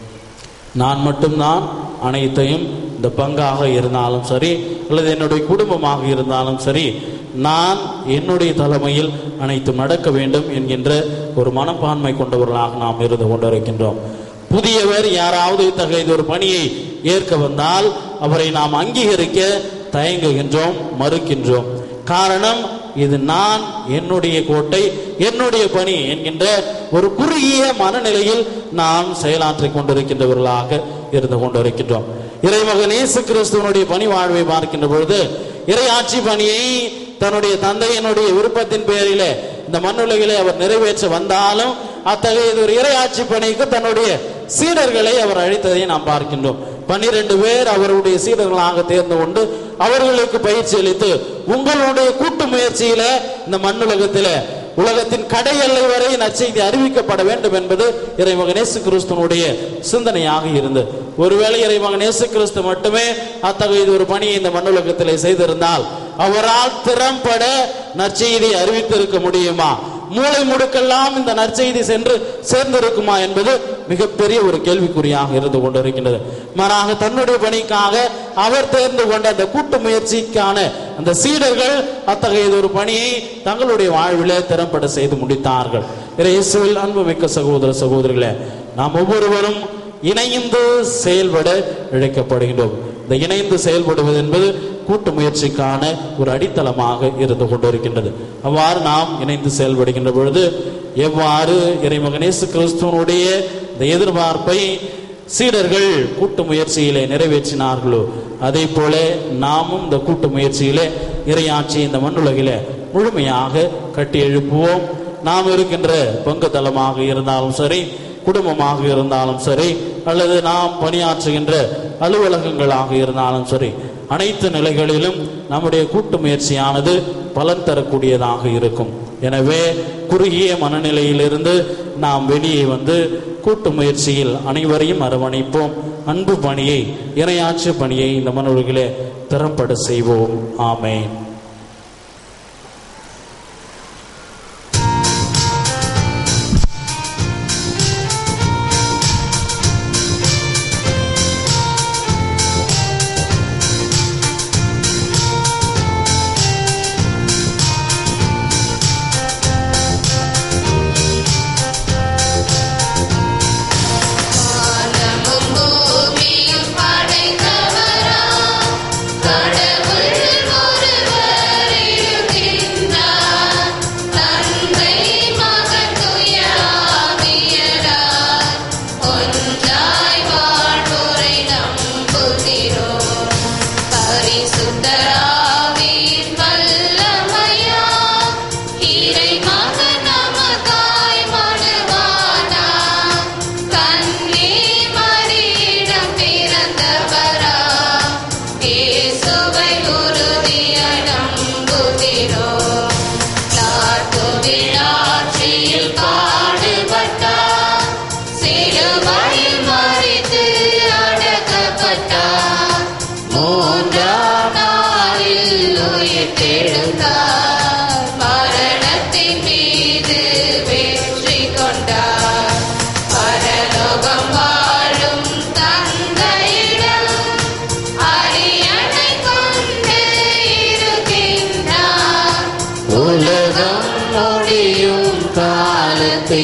நான் மட்டும்தான் அனைத்தையும் இந்த பங்காக இருந்தாலும் சரி அல்லது என்னுடைய குடும்பமாக இருந்தாலும் சரி, நான் என்னுடைய தலைமையில் அனைத்து நடக்க வேண்டும் என்கின்ற ஒரு மனப்பான்மை கொண்டவர்களாக நாம் இருந்து கொண்டிருக்கின்றோம். புதியவர் யாராவது இத்தகைய ஒரு பணியை ஏற்க வந்தால் அவரை நாம் அங்கீகரிக்க தயங்குகின்றோம், மறுக்கின்றோம். காரணம், இது நான், என்னுடைய கோட்டை, என்னுடைய பணி என்கின்ற ஒரு குறுகிய மனநிலையில் நாம் செயலாற்றிக் கொண்டிருக்கின்றவர்களாக இருந்து கொண்டிருக்கின்றோம். இறைமகன் இயேசு கிறிஸ்துவனுடைய பணி வாழ்வை பார்க்கின்ற பொழுது இறையாட்சி பணியை தன்னுடைய தந்தையினுடைய விருப்பத்தின் பேரிலே இந்த மண்ணுலகிலே அவர் நிறைவேற்ற வந்தாலும் அத்தகைய ஒரு இறையாட்சி பணிக்கு தன்னுடைய சீடர்களை அவர் அழைத்ததை நாம் பார்க்கின்றோம். பன்னிரண்டு பேர் அவருடைய சீடர்களாக தேர்ந்து கொண்டு அவர்களுக்கு பயிற்சி அளித்து, உங்களுடைய கூட்டு முயற்சியில இந்த மண்ணுலகத்தில உலகத்தின் கடை எல்லை வரை நற்செய்தி அறிவிக்கப்பட வேண்டும் என்பது இறைமகன் இயேசு கிறிஸ்துவனுடைய சிந்தனையாக இருந்தது. ஒருவேளை இறைமகன் இயேசு கிறிஸ்து மட்டுமே அத்தகைய ஒரு பணியை இந்த மண்ணுலகத்திலே செய்திருந்தால் அவரால் திறம்பட நற்செய்தியை அறிவித்திருக்க முடியுமா? மூளை முடுக்கெல்லாம் இந்த நற்செய்தி சென்று சேர்ந்திருக்குமா என்பது மிகப்பெரிய ஒரு கேள்விக்குறியாக இருந்து கொண்டிருக்கின்றது. மாறாக தன்னுடைய பணிக்காக அவர் தேர்ந்து கொண்ட அந்த கூட்டு முயற்சிக்கான அந்த சீடர்கள் அத்தகைய ஒரு பணியை தங்களுடைய வாழ்விலே திறம்பட செய்து முடித்தார்கள். இயேசுவில் அன்புமிக்க சகோதர சகோதரிகளே, நாம் ஒவ்வொருவரும் இணைந்து செயல்பட இழைக்கப்படுகின்றோம். இந்த இணைந்து செயல்படுவது என்பது கூட்டு முயற்சிக்கான ஒரு அடித்தளமாக இருந்து கொண்டிருக்கின்றது. அவ்வாறு நாம் இணைந்து செயல்படுகின்ற பொழுது எவ்வாறு இறைமகன் இயேசு கிறிஸ்துவனுடைய இந்த எதிர்பார்ப்பை சீடர்கள் கூட்டு முயற்சியிலே நிறைவேற்றினார்களோ அதே போல நாமும் இந்த கூட்டு முயற்சியிலே இறையாட்சி இந்த மண்ணுலகிலே முழுமையாக கட்டி எழுப்புவோம். நாம் இருக்கின்ற பங்கு தளமாக இருந்தாலும் சரி, குடும்பமாக இருந்தாலும் சரி, அல்லது நாம் பணியாற்றுகின்ற அலுவலகங்களாக இருந்தாலும் சரி, அனைத்து நிலைகளிலும் நம்முடைய கூட்டு முயற்சியானது பலன் தரக்கூடியதாக இருக்கும். எனவே குறுகிய மனநிலையிலிருந்து நாம் வெளியே வந்து கூட்டு முயற்சியில் அனைவரையும் அரவணைப்போம். அன்பு பணியை, இறையாட்சி பணியை இந்த மண்ணுலகிலே திறம்பட செய்வோம். ஆமென். கடவுள் ஒருவர்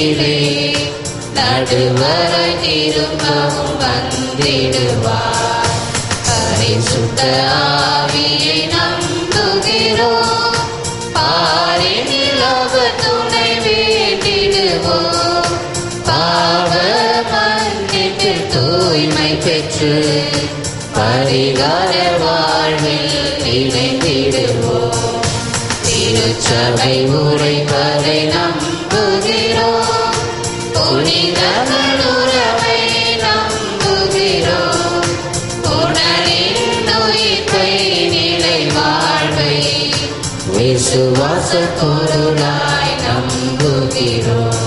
நீரே நடுவரை திரும்பவும் வந்திடுவார். பரிசுத்த ஆவியை நம்புகிறோம், பாரினில் அவர் துணை வேண்டிடுவோம். பாவ மன்னிப்பு தூய்மை பெற்று பரிகார வாழ்வில் இணைந்திடுவோம். திருச்சபை உரைப்பதை நம்புகிறோம், புனிதர்கள் உறவை நம்புகிறோம். உடலின் உயிர்ப்பை நிலை வாழ்வை விசுவாச பொருளாய் நம்புகிறோம்.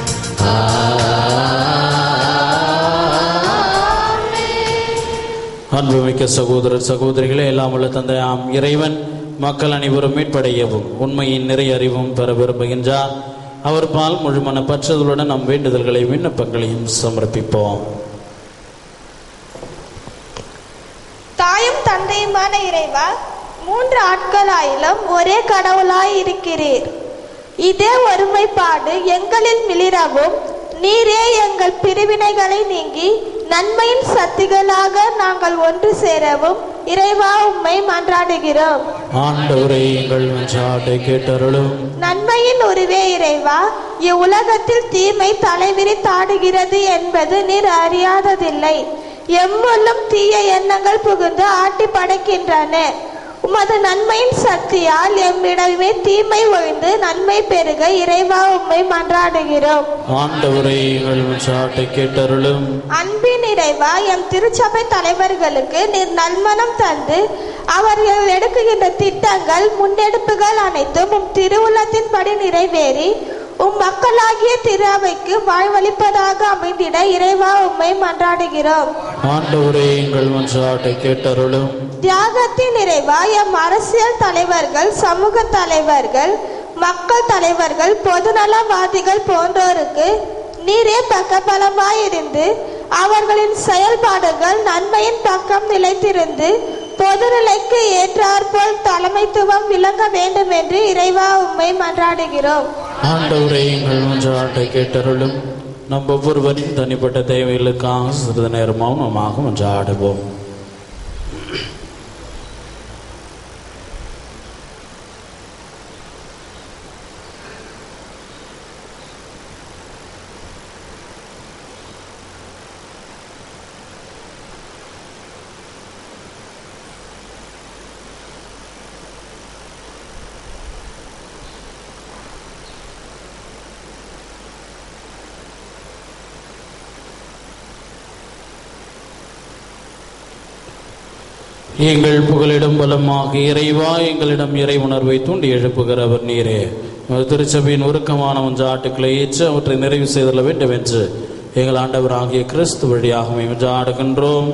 அன்புமிக்க சகோதரர் சகோதரிகளே, எல்லாம் உள்ள தந்தையாம் இறைவன் மக்கள் அனைவரும் மீட்படையவும் உண்மையின் நிறைய அறிவும் பெற விரும்புகின்றார். அவர் பால் முழுமன பற்றுதலுடன் நம் வேண்டுதல்களையும் விண்ணப்பங்களையும் சமர்ப்பிப்போம். தாயும் தந்தையுமான இறைவா, மூன்று ஆட்களாயிலும் ஒரே கடவுளாய் இருக்கிறீர். இதே ஒருமைப்பாடு எங்களில் மிளிரவும், நீரே எங்கள் பிரிவினைகளை நீங்கி நன்மையின் சக்திகளாக நாங்கள் ஒன்று சேரவும் இறைவா உம்மை மன்றாடுகிறோம். ஆண்டவரே, எங்கள் மன்றாட்டை கேட்டருளும். நன்மையின் உருவே இறைவா, இவ்வுலகத்தில் தீமை தலைவிரித்தாடுகிறது என்பது நீர் அறியாததில்லை. எம்முள்ளும் தீய எண்ணங்கள் புகுந்து ஆட்டி படைக்கின்றன. உமது நன்மையின் சக்தியால் எம்மிடமே தீமை ஒழிந்து நன்மை பெருக இறைவா உம்மை மன்றாடுகிறோம். ஆண்டவரே, எங்கள் மன்றாட்டை கேட்டருளும். அன்பின் இறைவா, எம் திருச்சபை தலைவர்களுக்கு நீர் நல்மனம் தந்து அவர்கள் எடுக்குகின்ற திட்டங்கள் முன்னெடுப்புகள் அனைத்தும் உம் திருவுள்ளத்தின்படி நிறைவேறி உம் மக்களாகிய திரு அவைக்கு வாழ்வளிப்பதாக அமைந்திட இறைவா உம்மை மன்றாடுகிறோம். ஆண்டவரே, எங்கள் மன்றாட்டை கேட்டருளும். தியாகத்தின் இறைவா, எம் அரசியல் தலைவர்கள், சமூக தலைவர்கள், மக்கள் தலைவர்கள், பொதுநலவாதிகள் போன்றோருக்கு நீரே பக்கபலமாயிருந்து அவர்களின் செயல்பாடுகள் நன்மையின் பக்கம் நிலைத்திருந்து பொதுநிலைக்கு ஏற்றாற்போல் தலைமைத்துவம் விளங்க வேண்டும் என்று இறைவா உம்மை மன்றாடுகிறோம். ஆண்டவரே, எங்கள் மன்றாட்டை கேட்டருளும். நம் ஒவ்வொருவரின் தனிப்பட்ட தேவைகளுக்காக சிறிது நேரம் மௌனமாக மன்றாடுவோம். எங்கள் புகலிடம் பலமாக இறைவா, எங்களிடம் இறை உணர்வை தூண்டி எழுப்புகிறவர் நீரே. திருச்சபையின் உருக்கமான மன்றாட்டுக்களை ஏற்று அவற்றை நிறைவு செய்தல வேண்டும் என்று எங்கள் ஆண்டவராகிய கிறிஸ்து வழியாக மன்றாடுகின்றோம்.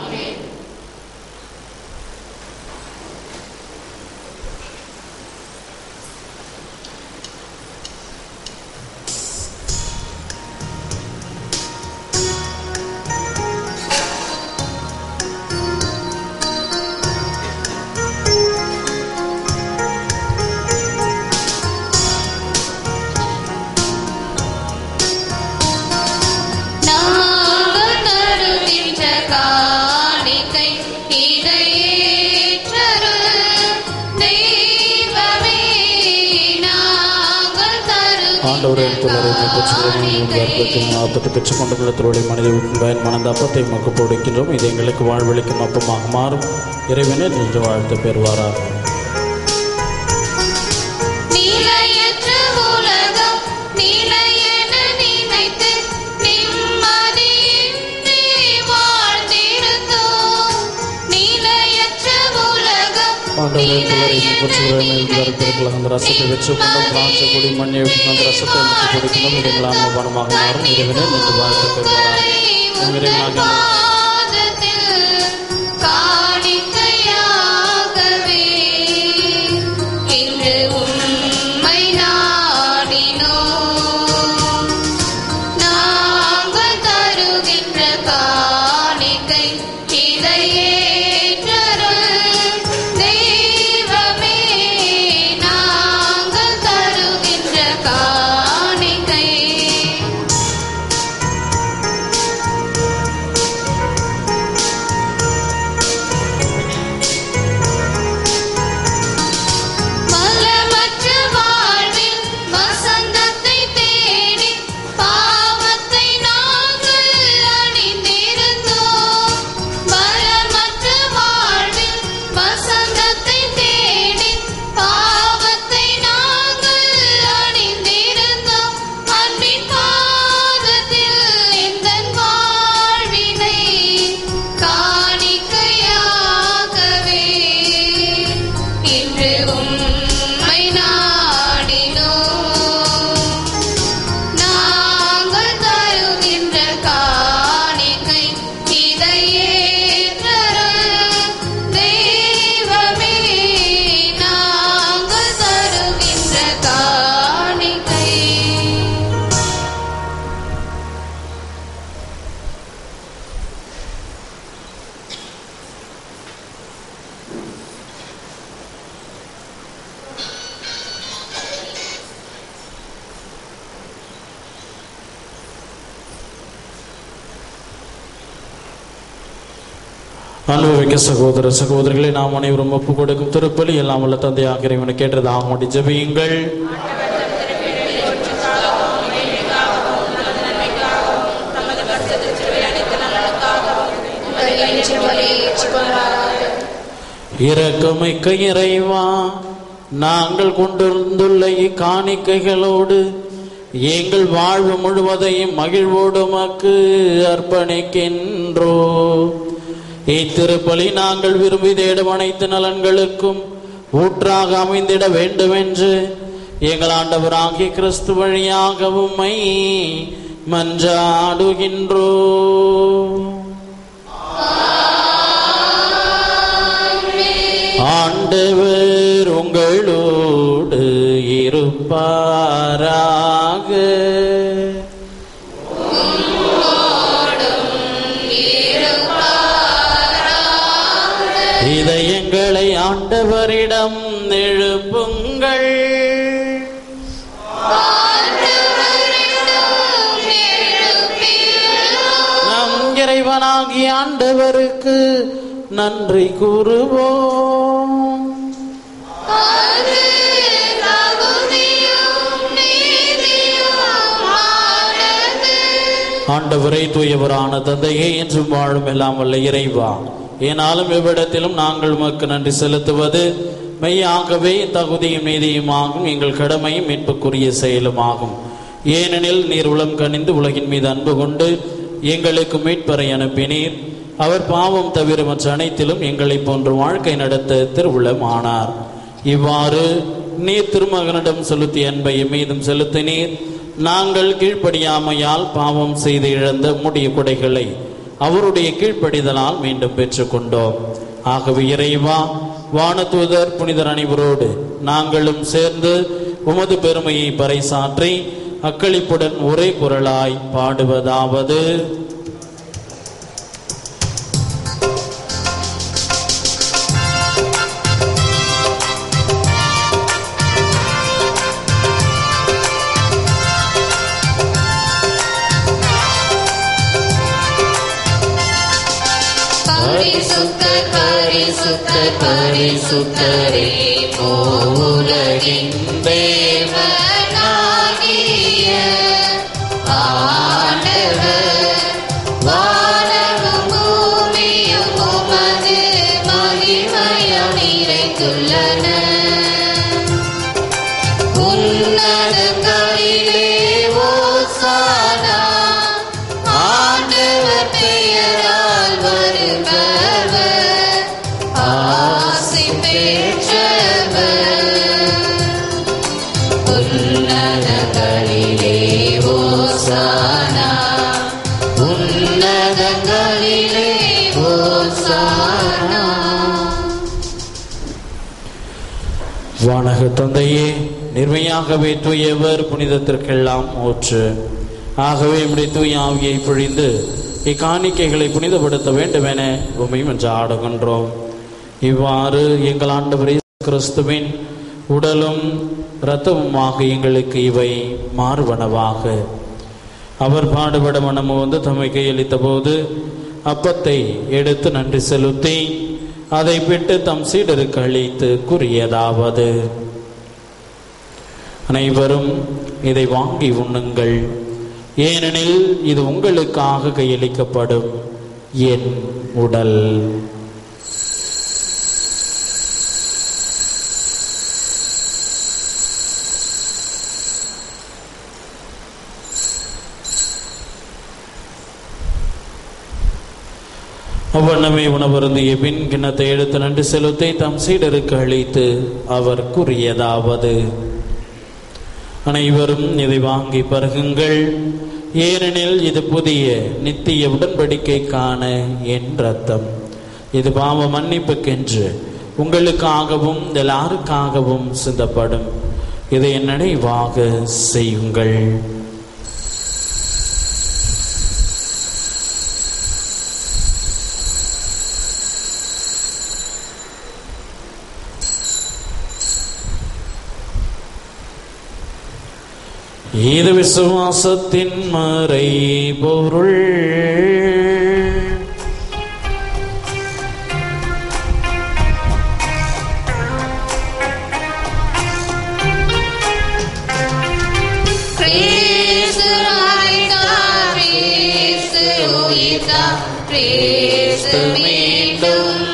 பெற்றுக் கொண்ட குலத்தோடைய மனித மனந்த அப்பத்தை மக்கு போடுக்கின்றோம். இது எங்களுக்கு வாழ்வழிக்கும் அப்பமாக மாறும். இறைவனே நின்று வாழ்த்து பெறுவாராக. அந்த ரசத்தை வச்சு கொண்டோம். திராட்சை கொடி மண்ணை அந்த ரசத்தை நமக்கு கொடுக்கணும். இடங்களான பணமாக மாறும். இறைவனே நின்று வாழ்த்து பெறுவாராக. காணிக்கை அனுபவிக்க சகோதர சகோதரிகளை நாம் அனைவரும் ஒப்பு கொடுக்கும் திருப்பலி எல்லாம் உள்ள தந்தையாக இறைவனை கேட்டதாக மாட்டி ஜெபியுங்கள். இரக்கமிக்க இறைவா, நாங்கள் கொண்டிருந்துள்ள இக்காணிக்கைகளோடு எங்கள் வாழ்வு முழுவதையும் மகிழ்வோடு உமக்கு அர்ப்பணிக்கின்றோ. இத்திருப்பலி நாங்கள் விரும்பி தேடும் அனைத்து நலன்களுக்கும் ஊற்றாக அமைந்திட வேண்டும் என்று எங்கள் ஆண்டவராகிய கிறிஸ்து வழியாக உம்மை மன்றாடுகின்றோ. ஆண்டவர் உங்களோடு இருப்பாராக. இதயங்களை ஆண்டவரிடம் எழுப்புங்கள். நம் இறைவனாகிய ஆண்டவருக்கு நன்றி கூறுவோம். ஆண்டவரை தூயவரான தந்தையே, என்றும் வாழும் எல்லாம் வல்ல இறைவா, ஏனாலும் எவ்விடத்திலும் நாங்கள் உமக்கு நன்றி செலுத்துவது மெய்யாகவே தகுதியும் நீதியுமாகும், எங்கள் கடமையும் மீட்புக்குரிய செயலுமாகும். ஏனெனில் நீர் உளம் கனிந்து உலகின் மீது அன்பு கொண்டு எங்களுக்கு மீட்பரை அனுப்பினீர். அவர் பாவம் தவிர மற்ற அனைத்திலும் எங்களை போன்று வாழ்க்கை நடத்த திருவுளமானார். இவ்வாறு நீர் திருமகனிடம் செலுத்திய அன்பை மீதும் செலுத்தினீர். நாங்கள் கீழ்ப்படியாமையால் பாவம் செய்து இழந்த முடிய கொடைகளை அவருடைய கீழ்ப்படிதலால் மீண்டும் பெற்றுக்கொண்டோம். ஆகவே இறைவா, வானதூதர் புனிதர் அனைவரோடு நாங்களும் சேர்ந்து உமது பெருமையை பறைசாற்றி அக்களிப்புடன் ஒரே குரலாய் பாடுவதாவது: பரிசுத்தர் பரிசுத்தர் பரிசுத்தரே, உலகின் தேவனாகிய ஆண்டவர், வானமும் பூமியும் உமது மகிமையால் நிறைந்துள்ளன. உன்னதங்களிலே ஓசானா, ஆண்டவர் பெயரால் வருபவர் ஆசி பெற்றவர். உன்னதங்களிலே ஓசானா, உன்னதங்களிலே ஓசானா. வானக தந்தையே, நிர்மையாகவே தூயவர், புனிதத்திற்கெல்லாம் ஊற்று. ஆகவே உம்முடைய தூய ஆவியை பொழிந்து இக்காணிக்கைகளை புனிதப்படுத்த வேண்டும் என உம்மை மன்றாடுகின்றோம். இவ்வாறு எங்கள் ஆண்டவர் இயேசு கிறிஸ்துவின் உடலும் இரத்தமுமாக எங்களுக்கு இவை மாறுவனவாக. அவர் பாடுபட மனமு வந்து தம்மை கையளித்த போது அப்பத்தை எடுத்து நன்றி செலுத்தி அதை பிட்டு தம் சீடருக்கு அளித்து கூறியதாவது: அனைவரும் இதை வாங்கி உண்ணுங்கள், ஏனெனில் இது உங்களுக்காக கையளிக்கப்படும் என் உடல். அவ்வண்ணமே உணவருந்திய பின் கிண்ணத்தை எடுத்து நன்றி செலுத்தி தம் சீடருக்கு அளித்து அவர் கூறியதாவது: அனைவரும் இதை வாங்கி பருகுங்கள், ஏனெனில் இது புதிய நித்திய உடன்படிக்கைக்கான என் இரத்தம். இது பாவ மன்னிப்புக்கென்று உங்களுக்காகவும் எல்லாருக்காகவும் சிந்தப்படும். இதை என் நினைவாக செய்யுங்கள். இது விசுவாசத்தின் மறை பொருள்.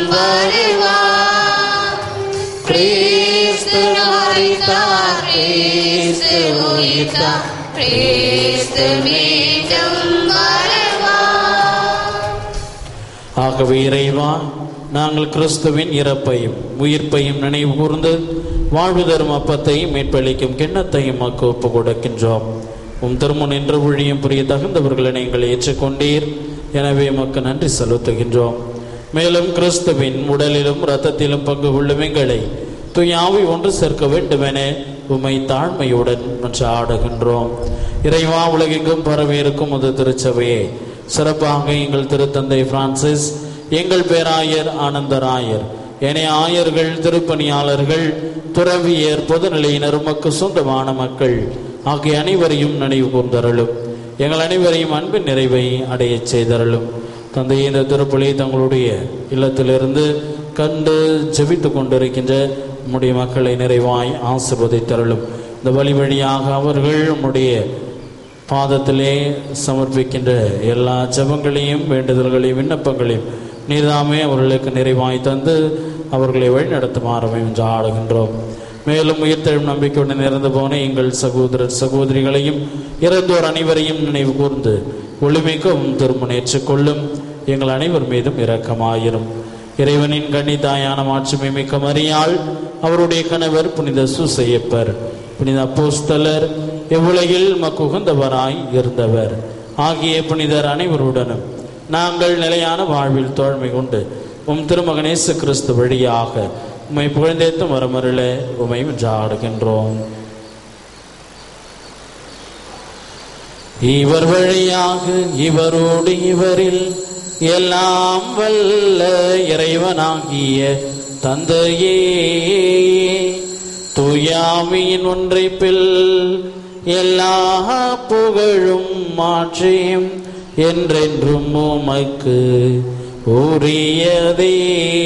வருவார். கிறிஸ்து மரித்தார், கிறிஸ்து உயிர்த்தார், கிறிஸ்து மீண்டும் வருவார். ஆகவே இறைவா, நாங்கள் கிறிஸ்துவின் இறப்பையும் உயிர்ப்பையும் நினைவு கூர்ந்து வாழ்வு தரும் அப்பத்தையும் மீட்பளிக்கும் கிண்ணத்தையும் மக்கு ஒப்பு கொடுக்கின்றோம். உம் திருமுன் நின்று ஊழியம் புரிய தகுந்தவர்களை நீங்கள் ஏற்றுக்கொண்டீர். எனவே மக்கு நன்றி செலுத்துகின்றோம். மேலும் கிறிஸ்துவின் உடலிலும் இரத்தத்திலும் பங்கு கொள்ளும் எங்களை துயாவி ஒன்று சேர்க்க வேண்டுமென உம்மை தாழ்மையுடன் மன்றாடுகின்றோம். இறைவா, உலகெங்கும் பரவியிருக்கும் ஒரு திருச்சபையை சிறப்பாக எங்கள் திருத்தந்தை பிரான்சிஸ், எங்கள் பேராயர் ஆனந்தராயர், ஏனைய ஆயர்கள், திருப்பணியாளர்கள், துறவியர், பொதுநிலையினர், உமக்கு சொந்தமான மக்கள் ஆகிய அனைவரையும் நினைவு கூர்ந்தருளும். எங்கள் அனைவரையும் அன்பின் நிறைவை அடைய செய்தருளும். தந்தை, இந்த திருப்பலி தங்களுடைய இல்லத்திலிருந்து கண்டு ஜெபித்து கொண்டிருக்கின்ற உம்முடைய மக்களை நிறைவாய் ஆசீர்வதித்தருளும். இந்த வழி வழியாக அவர்கள் உம்முடைய பாதத்திலே சமர்ப்பிக்கின்ற எல்லா ஜெபங்களையும் வேண்டுதல்களையும் விண்ணப்பங்களையும் நீர்தாமே அவர்களுக்கு நிறைவாய் தந்து அவர்களை வழிநடத்துமாறு என்று ஆடுகின்றோம். மேலும் உயிர்த்தெழும் நம்பிக்கையுடன் இறந்து போன எங்கள் சகோதரர் சகோதரிகளையும் இறந்தோர் அனைவரையும் நினைவு கூர்ந்து ஒளிமிக்கும் திருமணம் ஏற்றுக்கொள்ளும். எங்கள் அனைவர் மீதும் இரக்கமாயிரும். இறைவனின் கன்னித்தாயான மாட்சிமை மிக்க மரியாள், அவருடைய கணவர் புனித சூசையப்பர், புனித அப்போஸ்தலர், இவ்வுலகில் மக்குகந்தவராய் இருந்தவர் ஆகிய புனிதர் அனைவருடனும் நாங்கள் நிலையான வாழ்வில் தோழ்மை கொண்டு உம் திருமகன் இயேசு கிறிஸ்து வழியாக உம்மை புகழ்ந்தேத்தும் வரமருள உம்மை மன்றாடுகின்றோம். இவர் வழியாக இவரோடு இவரில் எல்லாம் வல்ல இறைவனாகிய தந்தையே, தூயாவியின் ஒன்றைப்பில் எல்லா புகழும் மாற்றியும் என்றென்றும் உமக்கு உரியதே.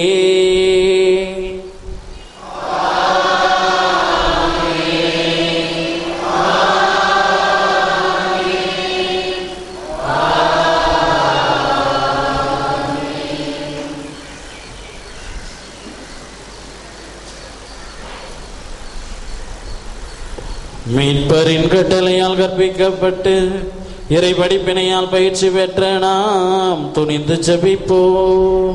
மீட்பரின் கட்டளையால் கற்பிக்கப்பட்டு இறை படிப்பினையால் பயிற்சி பெற்ற நாம் துணிந்து ஜெபிப்போம்.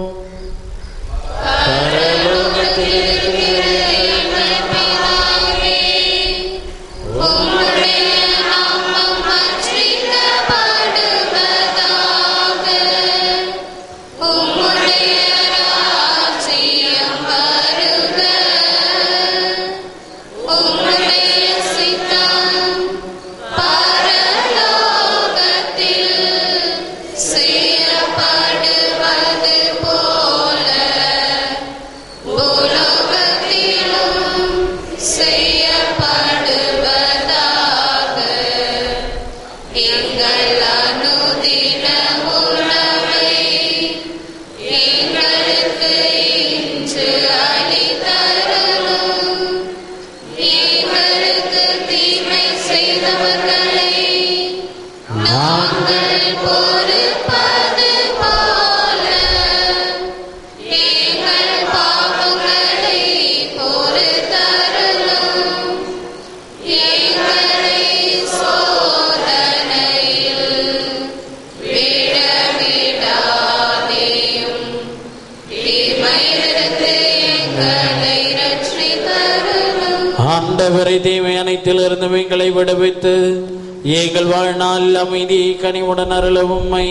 ஆண்டவரை தீமை அனைத்திலிருந்து எங்களை விடுவித்து எங்கள் வாழ்நாள் அமைதியை கனிவுடன் அருள உம்மை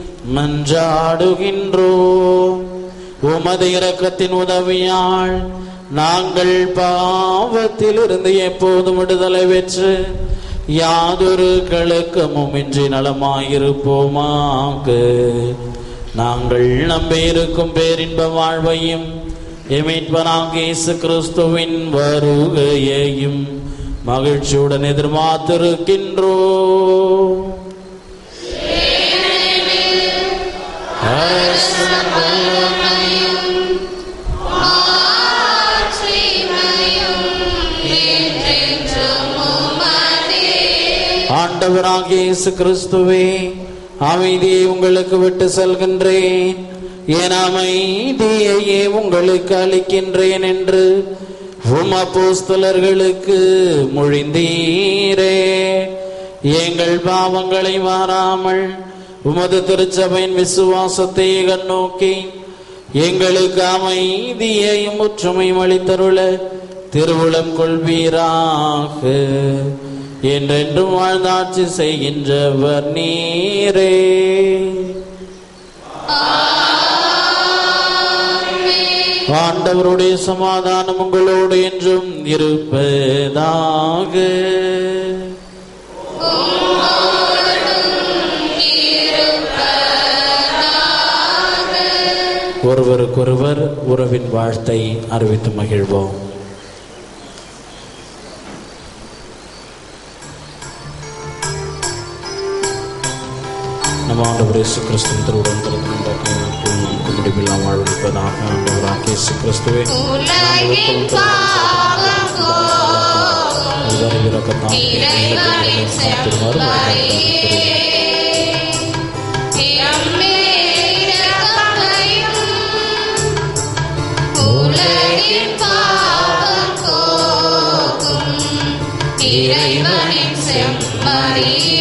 மன்றாடுகின்றோம். உமது இரக்கத்தின் உதவியால் நாங்கள் பாவத்திலிருந்து எப்போதும் விடுதலை பெற்று யாதொரு கலக்கமும் இன்றி நலமாயிருப்போமாக. நாங்கள் நம்பியிருக்கும் பேரின்ப வாழ்வையும் எமீட்பனாகிய இயேசு கிறிஸ்துவின் வருகையையும் மகிழ்ச்சியுடன் எதிர்பார்த்திருக்கின்றோம். ஆண்டவராகிய இயேசு கிறிஸ்துவே, அமைதியை உங்களுக்கு விட்டு செல்கின்றேன், என் அமைதியையே உங்களுக்கு அளிக்கின்றேன் என்று உம் அப்போஸ்தலர்களுக்கு மொழிந்தீரே. எங்கள் பாவங்களை மாறாமல் உமது திருச்சபையின் விசுவாசத்தை கண்ணோக்கி எங்களுக்கு அமைதியையும் ஒற்றுமையும் அளித்தருள திருவுளம் கொள்வீராக. என்றென்றும் வாழ்ந்தாட்சி செய்கின்றவர் நீரே. ஆண்டவருடைய சமாதானம் உங்களோடு என்றும் இருப்பதாக. ஒருவருக்கொருவர் உறவின் வாழ்த்தை அறிவித்து மகிழ்வோம். நம்ம ஆண்டவர் இயேசு கிறிஸ்துவின் திருவுடன் திறந்து முடிவில்லாம் வாழ்வளிப்பதாக. ஆண்டவராகிய இயேசு கிறிஸ்துவே இறைவனின் செம்மறியே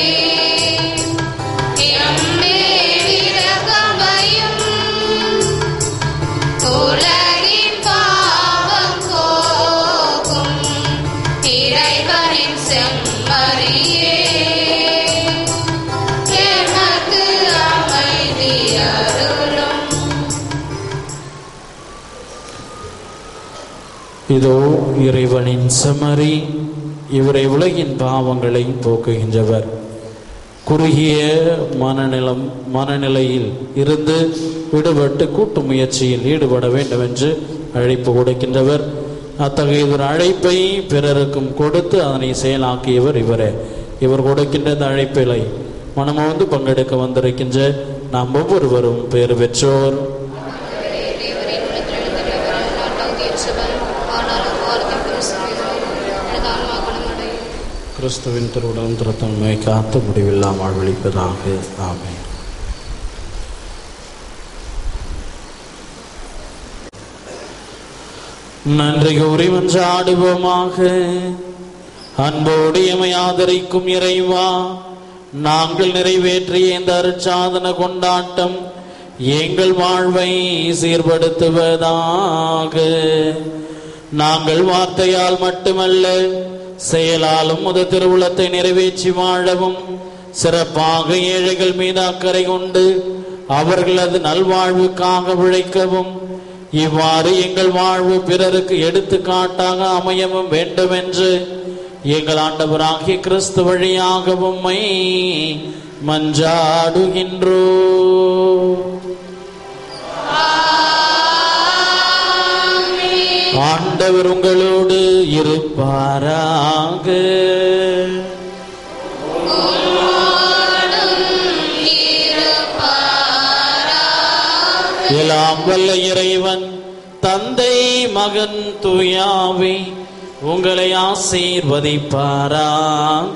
இதோ இறைவனின் செம்மறி, இவரை உலகின் பாவங்களை போக்குகின்றவர். குறுகிய மனநிலம் மனநிலையில் இருந்து விடுபட்டு கூட்டு முயற்சியில் ஈடுபட வேண்டும் என்று அழைப்பு கொடுக்கின்றவர். அத்தகைய ஒரு அழைப்பை பிறருக்கும் கொடுத்து அதனை செயலாக்கியவர் இவரே. இவர் கொடுக்கின்ற இந்த அழைப்பிலை மனமோந்து பங்கெடுக்க வந்திருக்கின்ற நாம் ஒவ்வொருவரும் பேறு பெற்றோர். கிறிஸ்துவின் திருவுடன் திருத்தன்மை காத்து முடிவில்லாம் வாழ்வளிப்பதாக. ஆமென். நன்றி கூறி மன்றாடுவோமாக. அன்போடு எமை ஆதரிக்கும் இறைவா, நாங்கள் நிறைவேற்றிய இந்த அருட்சாதன கொண்டாட்டம் எங்கள் வாழ்வை சீர்படுத்துவதாக. நாங்கள் வார்த்தையால் மட்டுமல்ல செயலாலும் முத திருவுளத்தை நிறைவேற்றி வாழவும், சிறப்பாக ஏழைகள் மீது அக்கறை கொண்டு அவர்களது நல்வாழ்வுக்காக உழைக்கவும், இவ்வாறு எங்கள் வாழ்வு பிறருக்கு எடுத்துக்காட்டாக அமையவும் வேண்டும் என்று எங்கள் ஆண்டவராகிய கிறிஸ்து வழியாக உம்மை மன்றாடுகின்றோம். ஆண்டவர் உங்களோடு இருப்பாராக. எல்லாம் வல்ல இறைவன் தந்தை மகன் தூயாவி உங்களை ஆசீர்வதிப்பாராக.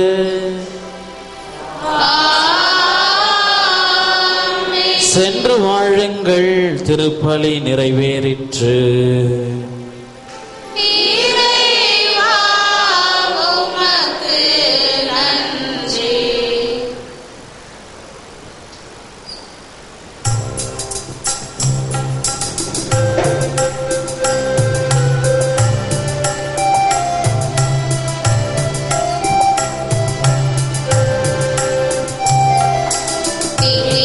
சென்று வாழுங்கள், திருப்பலி நிறைவேறிற்று.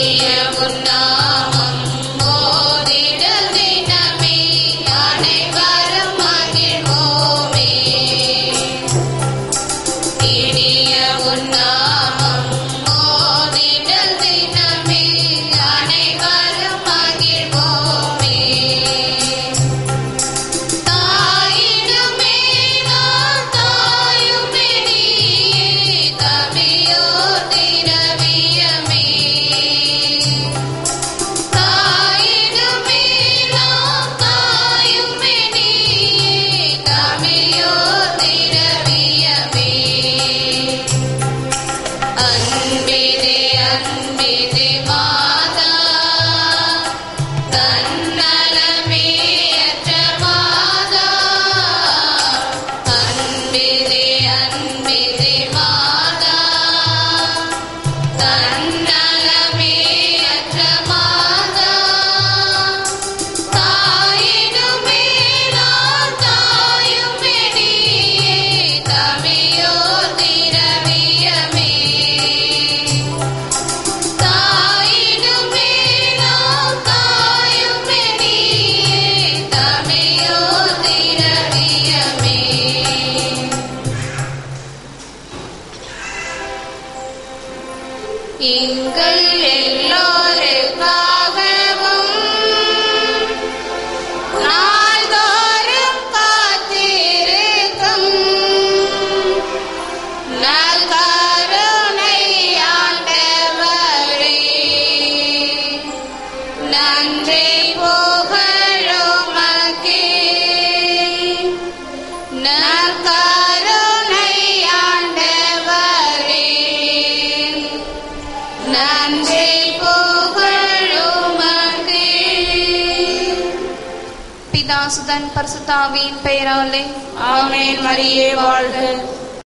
நாமம் மோதிட தினமே அனைவர் நற்கருணை ஆண்டவரே, நன்றி புகழுமக்கே. பிதா சுதன் பரிசுத்தாவியின் பெயராலே ஆமென். மரியே வாழ்க.